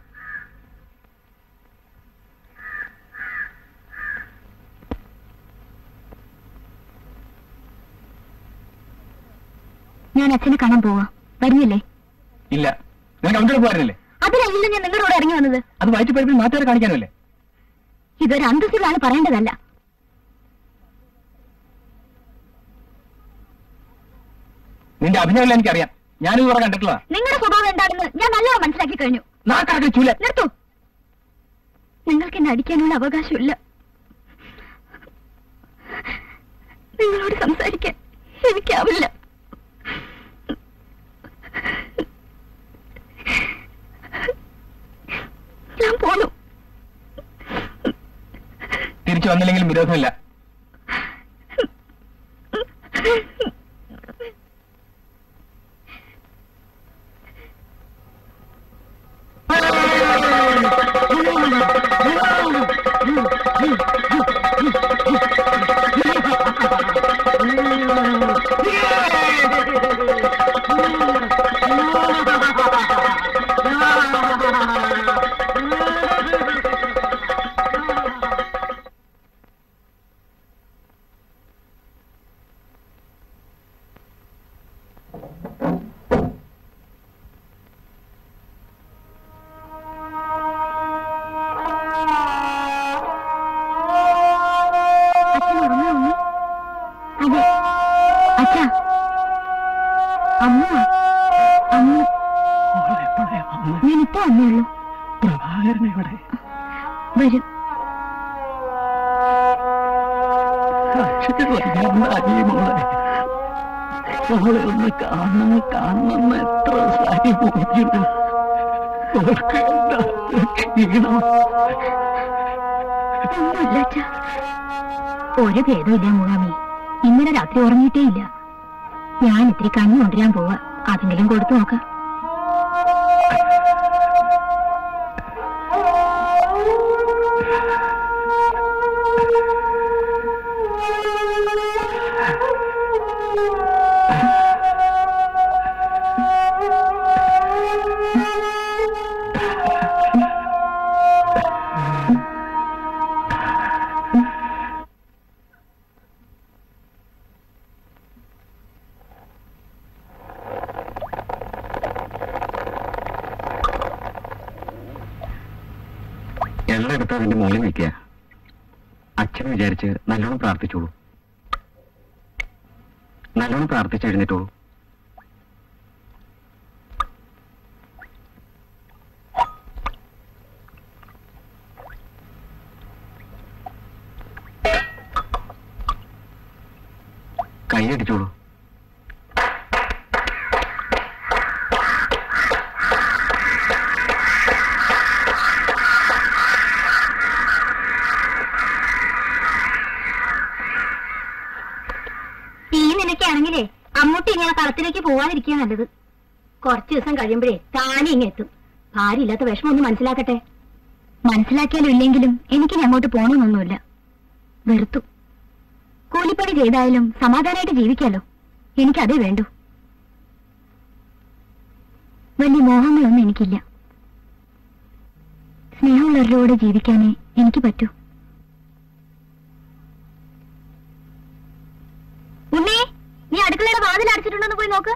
ഞാൻ അച്ഛനെ കാണാൻ പോവാ. വരുന്നില്ലേ?
ഇല്ല. നിനക്ക് അവൻ്റെ പോകാനില്ലേ?
അതിനല്ല ഞാൻ നിങ്ങളോട് ഇറങ്ങി വന്നത്.
അത് വയറ്റുപഴുപ്പിൽ നാട്ടുകാരെ കാണിക്കാനല്ലേ?
ഇതൊരു അന്തസ്സിലാണ് പറയേണ്ടതല്ല.
നിന്റെ അഭിനയമല്ല എനിക്കറിയാം. ഞാനും ഇവിടെ കണ്ടിട്ടുള്ള.
നിങ്ങളുടെ സ്വഭാവം എന്താണെന്ന് ഞാൻ നല്ലോണം മനസ്സിലാക്കി കഴിഞ്ഞു.
നാക്കാർക്ക് ചൂല.
നിർത്തൂ. നിങ്ങൾക്ക് എന്നെ അടിക്കാനുള്ള അവകാശമില്ല. നിങ്ങളോട് സംസാരിക്കാൻ എനിക്കാവില്ല. ഞാൻ പോണു.
തിരിച്ചു വന്നില്ലെങ്കിലും വിരോധമില്ല.
ഞാനിപ്പോ വന്നേയുള്ളൂ.
പ്രഭാകരൻ ഇവിടെ
വരും.
മോളെ ഒന്ന് കാണണം കാണണം എത്ര സാരി പോയിരുന്നു. ക്ഷീണം
ഒന്നുമില്ല അച്ഛാ. ഒരു ഭേദമില്ല മുഖാമി. ഇന്നലെ രാത്രി ഉറങ്ങിയിട്ടേ ഇല്ല. ഞാൻ ഇത്തിരി കഞ്ഞി കൊണ്ടുവരാൻ പോവാ. അതെങ്കിലും കൊടുത്തു നോക്കാം.
എള്ളെടുത്ത് അതിന്റെ മുകളിൽ വയ്ക്കുക. അച്ഛൻ വിചാരിച്ച് നല്ലോണം പ്രാർത്ഥിച്ചോളൂ.
നല്ലോണം പ്രാർത്ഥിച്ചെഴുന്നേറ്റോളൂ. കൈയടിച്ചോളൂ.
ഈ നിനക്കാണെങ്കിലേ അമ്മൂട്ടി ഇങ്ങനെ കളത്തിലേക്ക് പോവാതിരിക്കുക നല്ലത്. കുറച്ചു ദിവസം കഴിയുമ്പോഴേ താനെ ഇങ്ങെത്തും. ഭാര്യ ഇല്ലാത്ത വിഷമം ഒന്ന് മനസ്സിലാക്കട്ടെ. മനസ്സിലാക്കിയാലും ഇല്ലെങ്കിലും എനിക്ക് അങ്ങോട്ട് പോകണമെന്നൊന്നുമില്ല. വെറുത്തു. കൂലിപ്പണി ചെയ്തായാലും സമാധാനമായിട്ട് ജീവിക്കാലോ. എനിക്കതേ വേണ്ടു. വലിയ മോഹങ്ങളൊന്നും എനിക്കില്ല. സ്നേഹമുള്ളവരിലൂടെ ജീവിക്കാനേ എനിക്ക് പറ്റൂ. ഉണ്ണി, നീ അടുക്കളയുടെ വാതിൽ അടച്ചിട്ടുണ്ടോന്ന് പോയി നോക്ക്.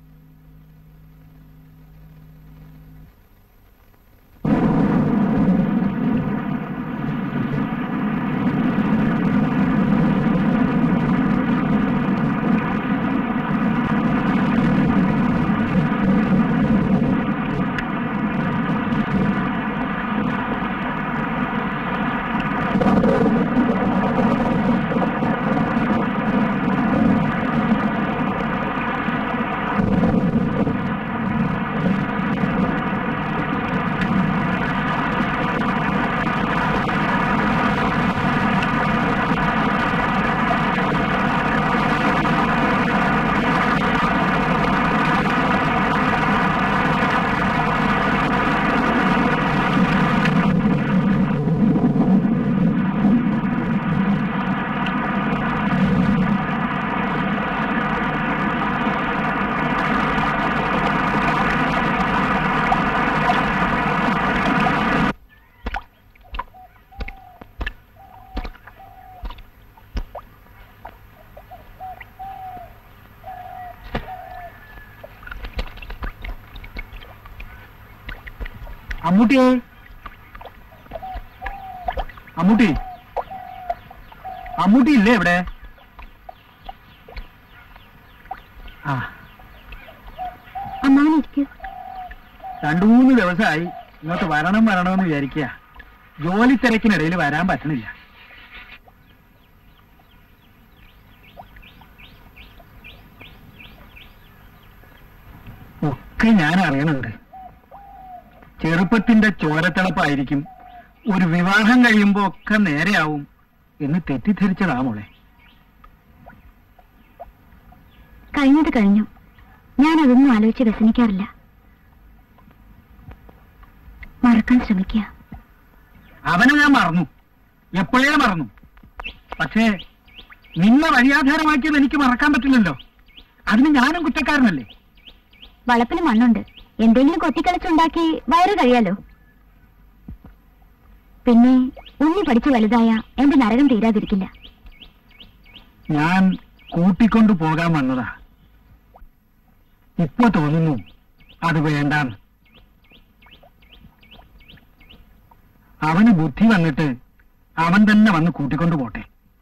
അമ്മൂട്ടിയെ, അമ്മൂട്ടി, അമ്മൂട്ടി ഇല്ലേ ഇവിടെ? ആ,
അമ്മാവനിരിക്കൂ.
രണ്ടു മൂന്ന് ദിവസമായി ഇങ്ങോട്ട് വരണം വരണമെന്ന് വിചാരിക്കുക. ജോലി തിരക്കിനിടയിൽ വരാൻ പറ്റണില്ല. ഒക്കെ ഞാൻ അറിയണുണ്ട്. ചെറുപ്പത്തിന്റെ ചോരത്തിളപ്പായിരിക്കും, ഒരു വിവാഹം കഴിയുമ്പോ ഒക്കെ നേരെയാവും എന്ന് തെറ്റിദ്ധരിച്ചതാ മോളെ.
കഴിഞ്ഞത് കഴിഞ്ഞു. ഞാൻ അതൊന്നും ആലോചിച്ച് വ്യസനിക്കാറില്ല. മറക്കാൻ ശ്രമിക്കുക.
അവനെ ഞാൻ മറന്നു, എപ്പോഴേ മറന്നു. പക്ഷേ നിന്നെ വഴിയാധാരമാക്കിയത് എനിക്ക് മറക്കാൻ പറ്റില്ലല്ലോ. അതിന് ഞാനും കുറ്റക്കാരനല്ലേ?
വളപ്പിന് മണ്ണുണ്ട്. എന്തെങ്കിലും കൊത്തിക്കളിച്ചുണ്ടാക്കി വയറ് കഴിയാലോ. പിന്നെ ഉണ്ണി പഠിച്ചു വലുതായ എന്റെ നരകം തീരാതിരിക്കില്ല.
ഞാൻ കൂട്ടിക്കൊണ്ടു പോകാൻ വന്നതാ. ഇപ്പൊ തോന്നുന്നു അത് വേണ്ടാന്ന്. അവന് ബുദ്ധി വന്നിട്ട് അവൻ തന്നെ വന്ന് കൂട്ടിക്കൊണ്ടു പോട്ടെ.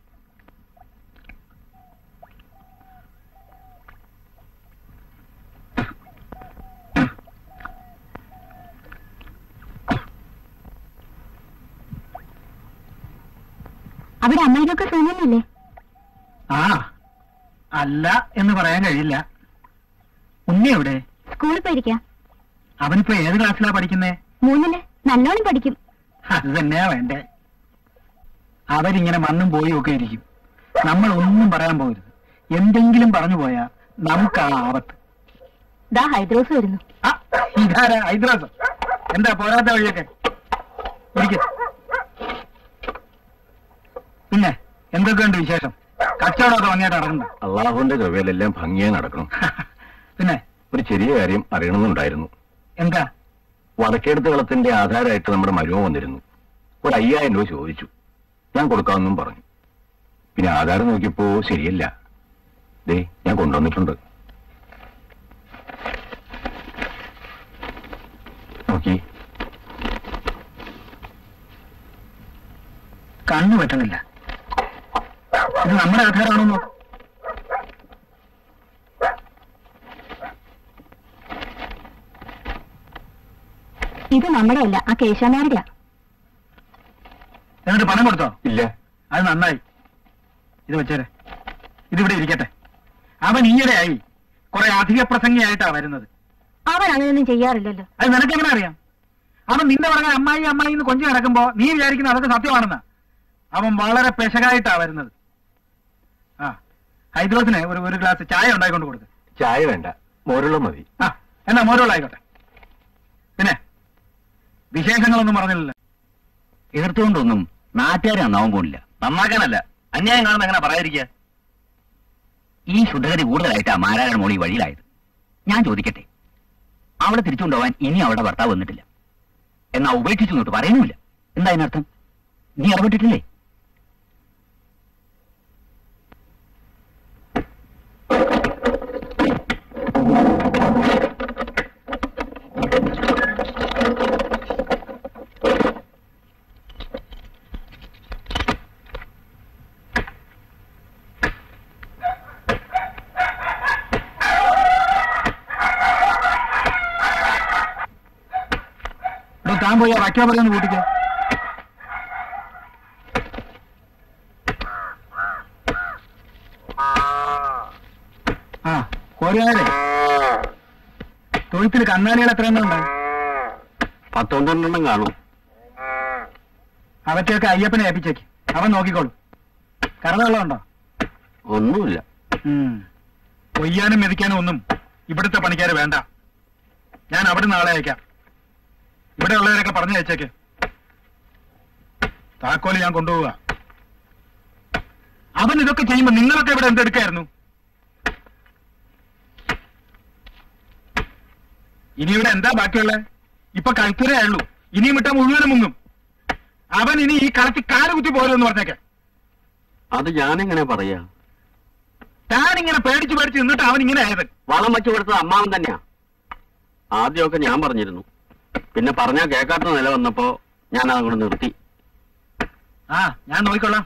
അവിടെ അമ്മയ്ക്കൊക്കെ സുഖമൊന്നുമില്ലേ?
ആ, അല്ല എന്ന് പറയാൻ കഴിയില്ല. ഉണ്ണി എവിടെ?
സ്കൂളിൽ പോയിരിക്കാം.
അവനിപ്പോ ഏത് ക്ലാസ്സിലാ പഠിക്കുന്നേ?
മൂന്നില്. നല്ലോണം പഠിക്കും.
അത് തന്നെയാ വേണ്ടേ. അവരിങ്ങനെ മണ്ണും പോയും ഒക്കെ ഇരിക്കും. നമ്മൾ ഒന്നും പറയാൻ പോകരുത്. എന്തെങ്കിലും പറഞ്ഞു പോയാ നമുക്കാ ആപത്ത്.
ദാ ഹൈദ്രോസ് വരുന്നു.
ആ, ഇതാരാ ഹൈദ്രാസ്? എന്താ പോരാത്ത വഴിയൊക്കെ? ഇരിക്ക. പിന്നെ എന്തൊക്കെയുണ്ട് വിശേഷം? കച്ചവടമൊക്കെ ഭംഗിയായിട്ട് നടക്കണ്ട?
അള്ളാഹുവിന്റെ കൃപയിലെല്ലാം ഭംഗിയായി നടക്കണം.
പിന്നെ
ഒരു ചെറിയ കാര്യം അറിയണമെന്നുണ്ടായിരുന്നു.
എന്താ?
വടക്കേടത്ത് കളത്തിന്റെ ആധാരമായിട്ട് നമ്മുടെ മരുമ വന്നിരുന്നു. ഒരു അയ്യായിരം രൂപ ചോദിച്ചു. ഞാൻ കൊടുക്കാമെന്നും പറഞ്ഞു. പിന്നെ ആധാരം നോക്കിയപ്പോ ശരിയല്ല. ദേ, ഞാൻ കൊണ്ടുവന്നിട്ടുണ്ട്. നോക്കി.
കണ്ണു പറ്റണില്ല. ഇത് നമ്മുടെ ആധാരമാണോ നോക്ക്.
ഇത് നമ്മുടെ അല്ല, ആ കേശവനാരുടെ.
എന്നിട്ട് പണം കൊടുത്തോ?
ഇല്ല.
അത് നന്നായി. ഇത് വെച്ചേരെ, ഇതിവിടെ ഇരിക്കട്ടെ. അവൻ ഈയിടെയായി കുറെ അധിക പ്രസംഗിയായിട്ടാ വരുന്നത്.
അവൻ അങ്ങനെയൊന്നും ചെയ്യാറില്ലല്ലോ.
അത് നിനക്കെങ്ങനെ അറിയാം? അവൻ നിന്റെ പറഞ്ഞ അമ്മായി അമ്മായി എന്ന് കൊഞ്ചി നടക്കുമ്പോ നീ വിചാരിക്കുന്ന അതൊക്കെ സത്യമാണെന്ന്. അവൻ വളരെ പെശകായിട്ടാ വരുന്നത്. ആ, ഹൈദ്രോസിന് ഒരു ഒരു ഗ്ലാസ് ചായ ഉണ്ടായിക്കൊണ്ട് കൊടുക്ക്.
ചായ വേണ്ട, മോരുള്ള മതി.
ആ, എന്നാ മോരുള്ളായിക്കോട്ടെ. പിന്നെ വിശേഷങ്ങളൊന്നും പറഞ്ഞില്ലല്ലോ.
എതിർത്തുകൊണ്ടൊന്നും നാട്ടുകാരെ നന്നാവാൻ പോണില്ല. നന്നാക്കാനല്ല, അന്യായം കാണുന്ന എങ്ങനെ പറയാതിരിക്കുക? ഈ ശുദ്ധഗതി കൂടുതലായിട്ടാ മാരായണ മോളി വഴിയിലായത്. ഞാൻ ചോദിക്കട്ടെ, അവളെ തിരിച്ചുകൊണ്ടുപോകാൻ ഇനി അവളുടെ ഭർത്താവ് വന്നിട്ടില്ല, എന്നാ ഉപേക്ഷിച്ചു നോട്ട് പറയുന്നുമില്ല. എന്താ അതിനർത്ഥം? നീ ഇടപെട്ടിട്ടില്ലേ?
താൻ പോയി വയ്ക്കാൻ പറയുന്ന കൂട്ടിക്ക്. ആ, കോരുകാരെ തൊഴുത്തിൽ കന്നാലികൾ എത്ര എണ്ണം ഉണ്ട്?
പത്തൊമ്പതെണ്ണം കാണും.
അവറ്റൊക്കെ അയ്യപ്പനെ ഏൽപ്പിച്ചേക്ക്, അവൻ നോക്കിക്കോളും. കറവെള്ളമുണ്ടോ?
ഒന്നുമില്ല.
കൊയ്യാനും മെതിക്കാനും ഒന്നും ഇവിടുത്തെ പണിക്കാര് വേണ്ട. ഞാൻ അവിടെ നാളെ അയക്കാം. ഇവിടെ ഉള്ളവരൊക്കെ പറഞ്ഞു അയച്ചേക്ക്. താക്കോല് ഞാൻ കൊണ്ടുപോവുക. അവൻ ഇതൊക്കെ ചെയ്യുമ്പോ നിങ്ങളൊക്കെ ഇവിടെ എന്തെടുക്കായിരുന്നു? ഇനി ഇവിടെ എന്താ ബാക്കിയുള്ളത്? ഇപ്പൊ കഴുത്തരേ ഉള്ളൂ. ഇനിയും വിട്ട മുഴുവനും മുങ്ങും. അവൻ ഇനി ഈ കളത്തിൽ കാല് കുത്തി പോരുമെന്ന് പറഞ്ഞേക്കെ.
അത് ഞാനെങ്ങനെ പറയാ?
താൻ ഇങ്ങനെ പേടിച്ചു പേടിച്ച് നിന്നിട്ട് അവൻ ഇങ്ങനെ ആയത്.
വളം വെച്ചു കൊടുത്തത് അമ്മാവൻ തന്നെയാ. ആദ്യമൊക്കെ ഞാൻ പറഞ്ഞിരുന്നു, പിന്നെ പറഞ്ഞാ കേൾക്കാത്ത നില വന്നപ്പോ ഞാൻ അതങ്ങോട്ട് നിർത്തി.
ആ, ഞാൻ നോക്കിക്കൊള്ളാം.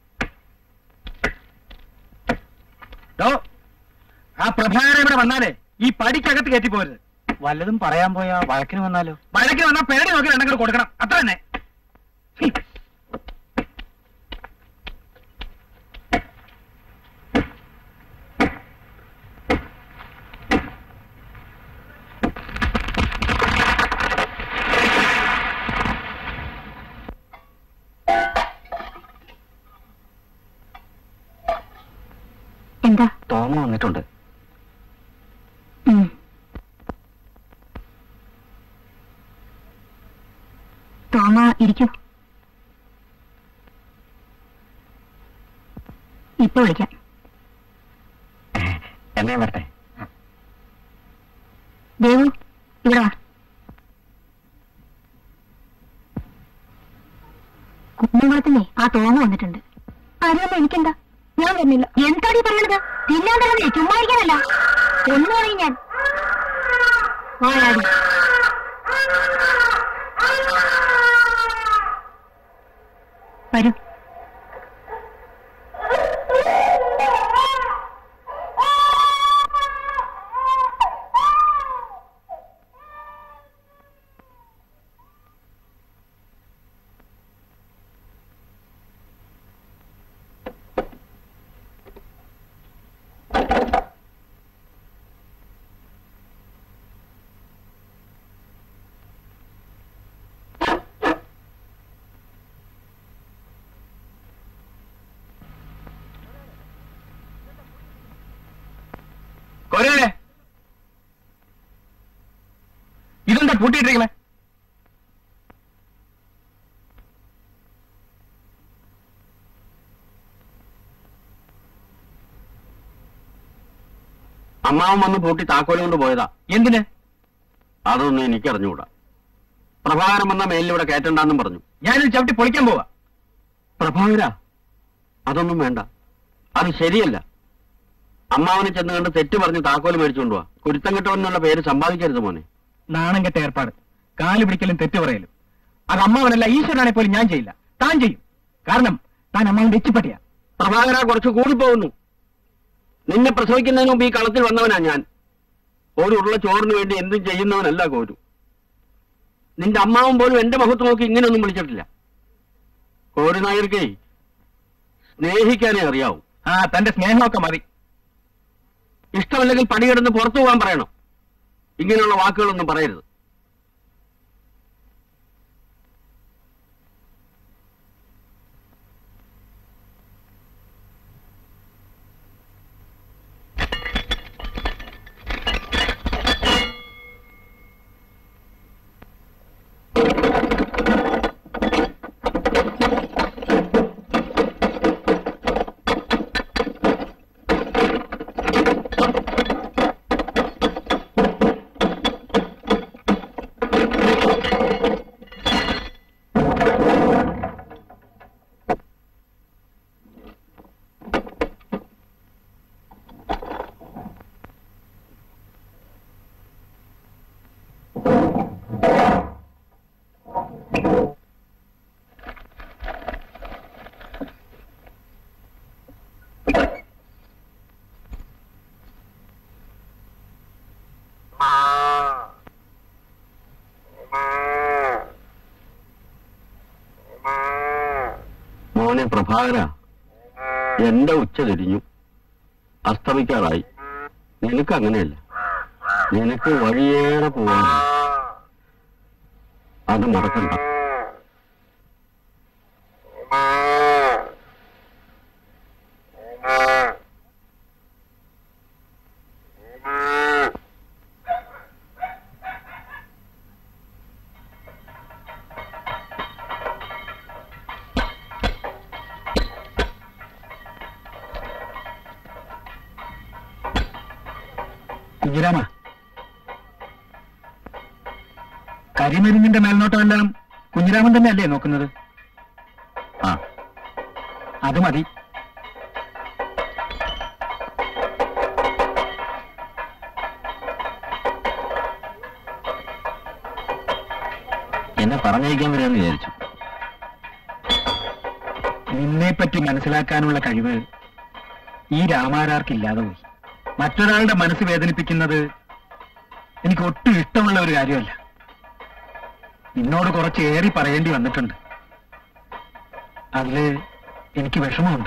ആ പ്രഭാകരൻ ഇവിടെ വന്നാലേ ഈ പടിക്കകത്ത് കയറ്റി പോരുത്.
വല്ലതും പറയാൻ പോയാ വഴക്കിന് വന്നാലോ?
വഴക്കിന് വന്നാൽ പേടി നോക്കി രണ്ടെങ്കിലും കൊടുക്കണം, അത്ര തന്നെ.
എന്താ?
തോമ വന്നിട്ടുണ്ട്.
തോമ ഇരിക്കൂ. ഇപ്പൊ വിളിക്കാം.
എന്നെ വരട്ടെ.
ദേവു, ഇവിടെ വാ. കുന്നംകുളത്തിനെ ആ തോമ വന്നിട്ടുണ്ട്. ആരും എനിക്കെന്താ? ഞാൻ വരുന്നില്ല. എന്താടി പറയണത്? തിന്നാണ്ടല്ലേ, ചുമ്മാ ഇരിക്കാനല്ല. ഒന്ന് പറയും ഞാൻ. വായാടി. വരൂ.
കൊരേ, ഇതെന്താ പൂട്ടിയിട്ടിരിക്കണേ?
അമ്മാവൻ വന്ന് പൂട്ടി താക്കോല് കൊണ്ട് പോയതാ.
എന്തിന്?
അതൊന്നും എനിക്ക് അറിഞ്ഞുകൂടാ. പ്രഭാകരൻ വന്ന മേലിലൂടെ കയറ്റണ്ടെന്നും പറഞ്ഞു.
ഞാനിത് ചവിട്ടി പൊളിക്കാൻ പോവാ.
പ്രഭാകര, അതൊന്നും വേണ്ട, അത് ശരിയല്ല. അമ്മാവനെ ചെന്ന് കണ്ട് തെറ്റ് പറഞ്ഞ് താക്കോല് മേടിച്ചുകൊണ്ടുവാ. കുരുത്തം കെട്ടവനെന്നുള്ള പേര് സമ്പാദിക്കരുത് മോനെ.
നാണം കെട്ട ഏർപ്പാട്, കാല് പിടിക്കലും തെറ്റ് പറയലും. അത് അമ്മാവനല്ല, ഈശ്വരനാണെ പോലും ഞാൻ ചെയ്യില്ല. താൻ ചെയ്യും. കാരണം താൻ അമ്മാവൻ വെച്ചിപ്പട്ടിയാ.
പ്രഭാകര, കുറച്ച് കൂടിപ്പോകുന്നു. നിന്നെ പ്രസവിക്കുന്നതിന് മുമ്പ് ഈ കളത്തിൽ വന്നവനാ ഞാൻ. ഒരു ഉരുള ചോറിന് വേണ്ടി എന്തും ചെയ്യുന്നവനല്ല കോരു.
നിന്റെ അമ്മാവൻ പോലും എന്റെ മുഖത്ത് നോക്കി ഇങ്ങനെയൊന്നും വിളിച്ചിട്ടില്ല. കോടി നായർക്കേ സ്നേഹിക്കാനേ അറിയാവൂ.
ആ തന്റെ സ്നേഹമൊക്കെ മതി.
ഇഷ്ടമല്ലെങ്കിൽ പണികിടന്ന് പുറത്തു പോകാൻ പറയണം. ഇങ്ങനെയുള്ള വാക്കുകളൊന്നും പറയരുത്. മോനെ പ്രഭാകര, എന്റെ ഉച്ച തിരിഞ്ഞു, അസ്തമിക്കാറായി. നിനക്ക് അങ്ങനെയല്ല. നിനക്ക് വഴിയേറെ പോവാൻ, അത് മറക്കണ്ട.
കുഞ്ഞിരാമ, കരിമരുന്നിന്റെ മേൽനോട്ടമെല്ലാം കുഞ്ഞിരാമൻ തന്നെ അല്ലേ നോക്കുന്നത്?
ആ,
അത് മതി.
എന്നെ പറഞ്ഞയക്കാൻ വരാമെന്ന് വിചാരിച്ചു.
നിന്നെപ്പറ്റി മനസ്സിലാക്കാനുള്ള കഴിവ് ഈ രാമാരാർക്കില്ലാതെ പോയി. മറ്റൊരാളുടെ മനസ്സ് വേദനിപ്പിക്കുന്നത് എനിക്ക് ഒട്ടും ഇഷ്ടമുള്ള ഒരു കാര്യമല്ല. നിന്നോട് കുറച്ച് ഏറി പറയേണ്ടി വന്നിട്ടുണ്ട്. അതില് എനിക്ക് വിഷമമുണ്ട്.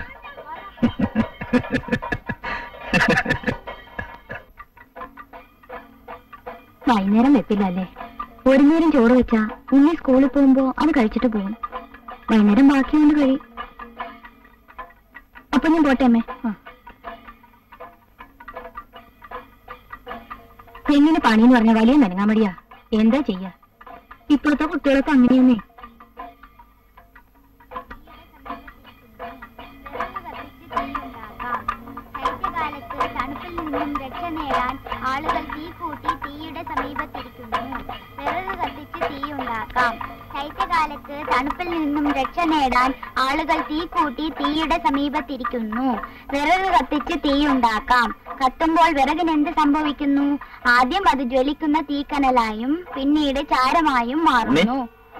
വൈകുന്നേരം വെപ്പില്ല അല്ലേ? ഒരു നേരം ചോറ് വെച്ചാ ഉണ്ണി സ്കൂളിൽ പോകുമ്പോ അത് കഴിച്ചിട്ട് പോകും. വൈകുന്നേരം ബാക്കി കൊണ്ട് കഴിയും. അപ്പൊ ഞാൻ പോട്ടെ അമ്മേ. എങ്ങനെ പണിന്ന് പറഞ്ഞ വലിയ നനങ്ങാമടിയാ. എന്താ ചെയ്യാ, ഇപ്പോഴത്തെ കുട്ടികളൊക്കെ അങ്ങനെയൊന്നേ.
ശൈത്യകാലത്ത് തണുപ്പിൽ നിന്നും രക്ഷ നേടാൻ ആളുകൾ തീ കൂട്ടി തീയുടെ സമീപത്തിരിക്കുന്നു. വിറക് കത്തിച്ച് തീയുണ്ടാക്കാം. ശൈത്യകാലത്ത് തണുപ്പിൽ നിന്നും രക്ഷ നേടാൻ ആളുകൾ തീ കൂട്ടി തീയുടെ സമീപത്തിരിക്കുന്നു. വിറക് കത്തിച്ച് തീയുണ്ടാക്കാം. കത്തുമ്പോൾ വിറകിന് എന്ത് സംഭവിക്കുന്നു? ആദ്യം അത് ജ്വലിക്കുന്ന തീക്കനലായും പിന്നീട് ചാരമായും മാറുന്നു.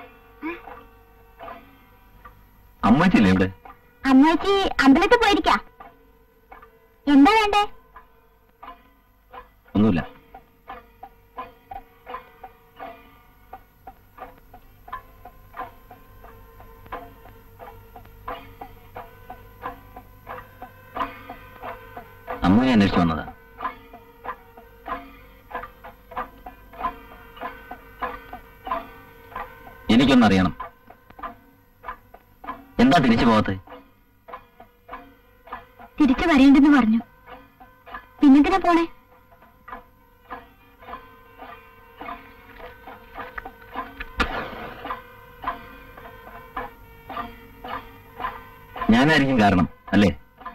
അമ്മച്ചില്ലേ ഇവിടെ?
അമ്മച്ചി അമ്പലത്തിൽ പോയിരിക്കാ. എന്താ വേണ്ടേ?
ഒന്നുമില്ല. അമ്മയെ അന്വേഷിച്ചു വന്നതാ. എനിക്കൊന്നറിയണം, എന്താ തിരിച്ചു പോകാത്തത്?
തിരിച്ചു വരേണ്ടെന്ന് പറഞ്ഞു. പിന്നെന്തിനാ പോണേ?
ഞാനായിരിക്കും കാരണം അല്ലേ?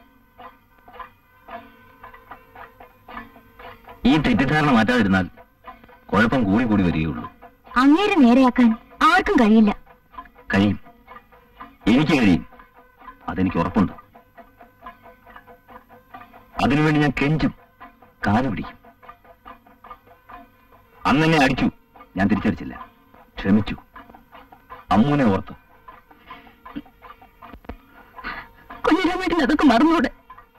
ഈ തെറ്റിദ്ധാരണ മാറ്റാതിരുന്നാൽ കുഴപ്പം കൂടി കൂടി വരികയുള്ളൂ.
അങ്ങേരെ നേരെയാക്കാൻ ആർക്കും കഴിയില്ല.
കഴിയും, എനിക്ക് കഴിയും. അതെനിക്ക് ഉറപ്പുണ്ട്. അതിനുവേണ്ടി ഞാൻ കെഞ്ചും, കാല് പിടിക്കും. അന്നെന്നെ അടിച്ചു, ഞാൻ തിരിച്ചടിച്ചില്ല, ക്ഷമിച്ചു. അമ്മൂനെ ഓർത്ത്.
കുഞ്ഞിരാമേട്ടൻ അതൊക്കെ മറന്നൂടെ?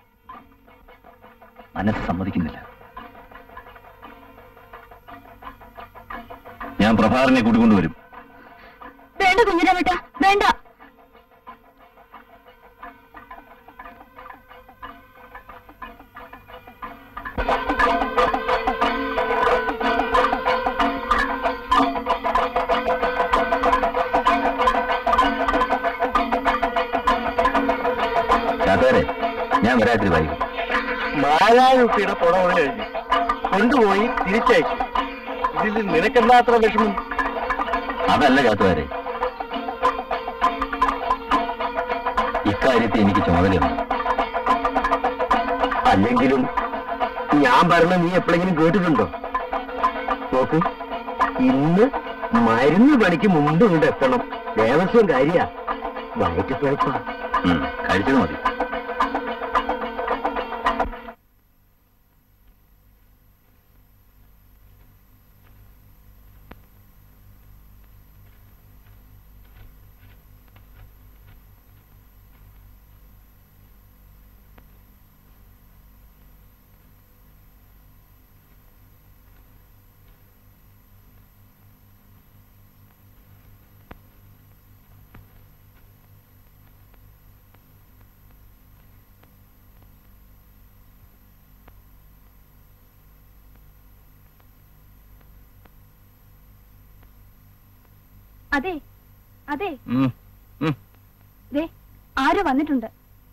മനസ്സ് സമ്മതിക്കുന്നില്ല. ഞാൻ പ്രഭാകരനെ കൂട്ടിക്കൊണ്ടുവരും.
കുഞ്ഞിരാമേട്ട, വേണ്ട.
ഞാൻ വരാത്തിരി വൈകും.
മായായുട്ടിയുടെ പുറവ് കഴിഞ്ഞു കൊണ്ടുപോയി തിരിച്ചയച്ചു. ഇതിൽ നിനക്കെന്താ അത്ര വിഷമം?
അതല്ല ചാത്തുകാരെ, ഇക്കാര്യത്തിൽ എനിക്ക് ചുമതലയുണ്ട്.
അല്ലെങ്കിലും ഞാൻ പറഞ്ഞ നീ എപ്പോഴെങ്കിലും കേട്ടിട്ടുണ്ടോ? നോക്ക്, ഇന്ന് മരുന്ന് പണിക്ക് മുമ്പ് ഇവിടെ എത്തണം. ദേവസ്വം കാര്യ വയറ്റ് പിഴപ്പാ.
കഴിച്ചത് മതി.
അതെ അതെ, ദേ ആരോ വന്നിട്ടുണ്ട്.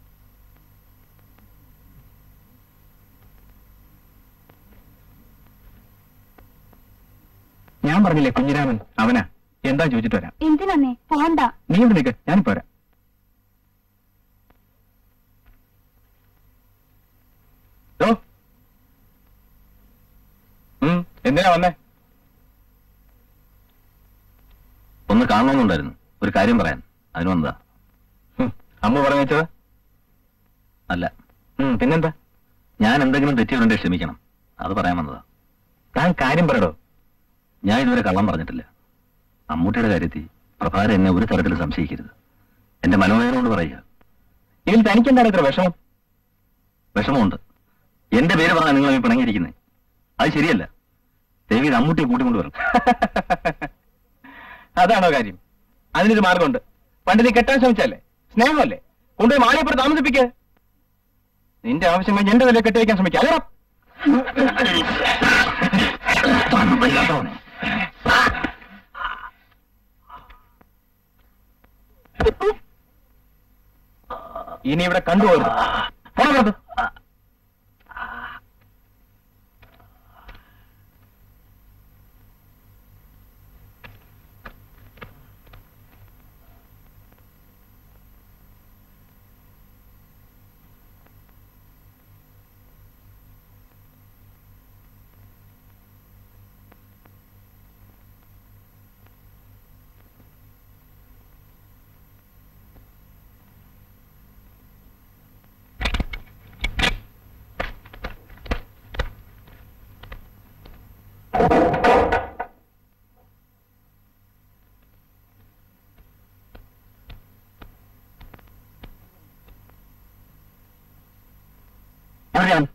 ഞാൻ പറഞ്ഞില്ലേ കുഞ്ഞിരാമൻ അവനാ. എന്താ ചോദിച്ചിട്ട് വരാം.
എന്തിനന്നേ? പോണ്ട.
നീ ഇവിടെ നിൽക്ക്, ഞാനിപ്പോ വരാം. എന്തിനാ വന്നേ?
ഒന്ന് കാണണമെന്നുണ്ടായിരുന്നു, ഒരു കാര്യം പറയാൻ. അതിന് വന്നതാ.
അമ്മ പറഞ്ഞു വെച്ചത്
അല്ല.
പിന്നെന്താ?
ഞാൻ എന്തെങ്കിലും തെറ്റിയുണ്ടെ ക്ഷമിക്കണം, അത് പറയാൻ വന്നതാ.
താൻ കാര്യം പറയടോ.
ഞാൻ ഇതുവരെ കള്ളം പറഞ്ഞിട്ടില്ല. അമ്മൂട്ടിയുടെ കാര്യത്തിൽ പ്രഭാരം എന്നെ ഒരു തരത്തിൽ സംശയിക്കരുത്. എന്റെ മനോവേദന കൊണ്ട് പറയുക.
ഇതിൽ തനിക്കെന്താണ് ഇത്ര വിഷമം?
വിഷമമുണ്ട്. എന്റെ പേര് പറഞ്ഞാൽ നിങ്ങൾ ഈ പിണങ്ങിയിരിക്കുന്നത്. അത് ശരിയല്ല. ദേവി അമ്മൂട്ടിയെ കൂട്ടിക്കൊണ്ട് വരും.
അതാണോ കാര്യം? അതിനൊരു മാർഗമുണ്ട്. പണ്ട് നീ കെട്ടാൻ ശ്രമിച്ചല്ലേ? സ്നേഹമല്ലേ? കൊണ്ടുപോയി മാളിയപ്പുറത്ത് താമസിപ്പിക്കുക. നിന്റെ ആവശ്യം കഴിഞ്ഞ് എന്റെ വില കെട്ടിവയ്ക്കാൻ ശ്രമിക്കുക. അല്ലടാ. ഇനി ഇവിടെ കണ്ടുപോകരുത്. പോണത്.
എവിടെയാണ്?